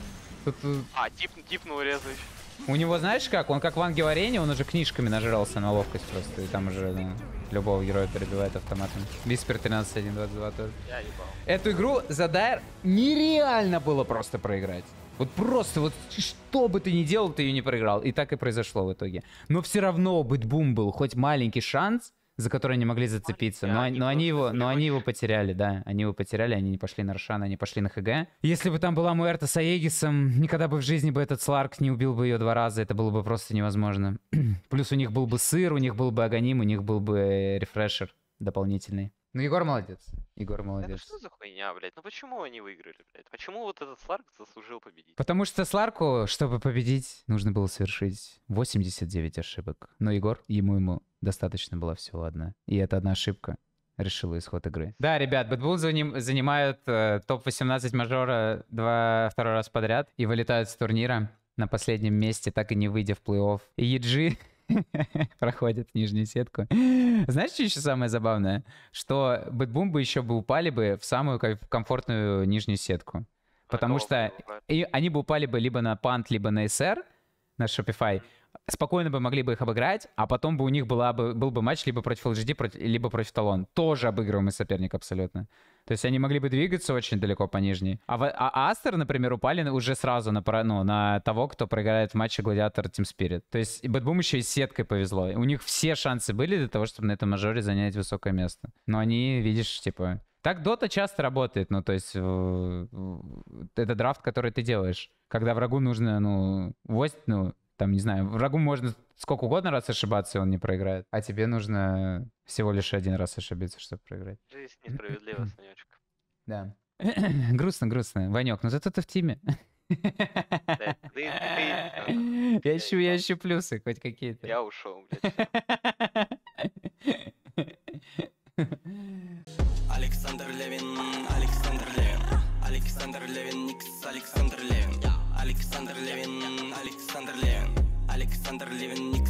А, типнул резающий. У него, знаешь как? Он как в Ангел Арене, он уже книжками нажрался на ловкость просто. И там уже, ну, любого героя перебивает автоматом. Виспер 13-1-22 тоже. Я ебал. Эту игру за Дайр нереально было просто проиграть. Вот просто, вот что бы ты ни делал, ты ее не проиграл. И так и произошло в итоге. Но все равно у Бэтбум был хоть маленький шанс, за который они могли зацепиться. Но они его потеряли, да. Они его потеряли, они не пошли на Рошана, они пошли на ХГ. Если бы там была Муэрта с Аегисом, никогда бы в жизни бы этот Сларк не убил бы ее 2 раза. Это было бы просто невозможно. Плюс у них был бы сыр, у них был бы Аганим, у них был бы рефрешер дополнительный. Ну, Егор молодец. Егор Это молодец. что за хуйня, блядь? Ну почему они выиграли, блядь? Почему вот этот Сларк заслужил победить? Потому что Сларку, чтобы победить, нужно было совершить 89 ошибок. Но ему достаточно было всего одна. И эта одна ошибка решила исход игры. Да, ребят, Бэтбул занимают топ-18 мажора второй раз подряд и вылетают с турнира на последнем месте, так и не выйдя в плей-офф. И EG проходит нижнюю сетку. Знаешь, что еще самое забавное? Что Бэтбум бы еще бы упали бы в самую комфортную нижнюю сетку. Потому что они бы упали бы либо на пант, либо на SR, на Shopify. Спокойно бы могли бы их обыграть, а потом бы у них был бы матч либо против LGD, либо против Талон. Тоже обыгрываемый соперник абсолютно. То есть они могли бы двигаться очень далеко по нижней. А Астер, например, упали уже сразу на того, кто проиграет в матче Гладиатор Team Spirit. То есть Бэтбум еще и с сеткой повезло. У них все шансы были для того, чтобы на этом мажоре занять высокое место. Но они, видишь, типа... Так Дота часто работает, ну, то есть это драфт, который ты делаешь. Когда врагу нужно, там, не знаю, врагу можно сколько угодно раз ошибаться, и он не проиграет. А тебе нужно всего лишь один раз ошибиться, чтобы проиграть. Жизнь несправедлива, Санечка. Да. Грустно. Ванек, ну зато ты в тиме. Я ищу плюсы хоть какие-то. Я ушел, блядь. Александр Левин, Александр Левин, Александр Левин, Никс, Александр Левин, Александр Левин, Александр Левин, Александр Левин, Никс.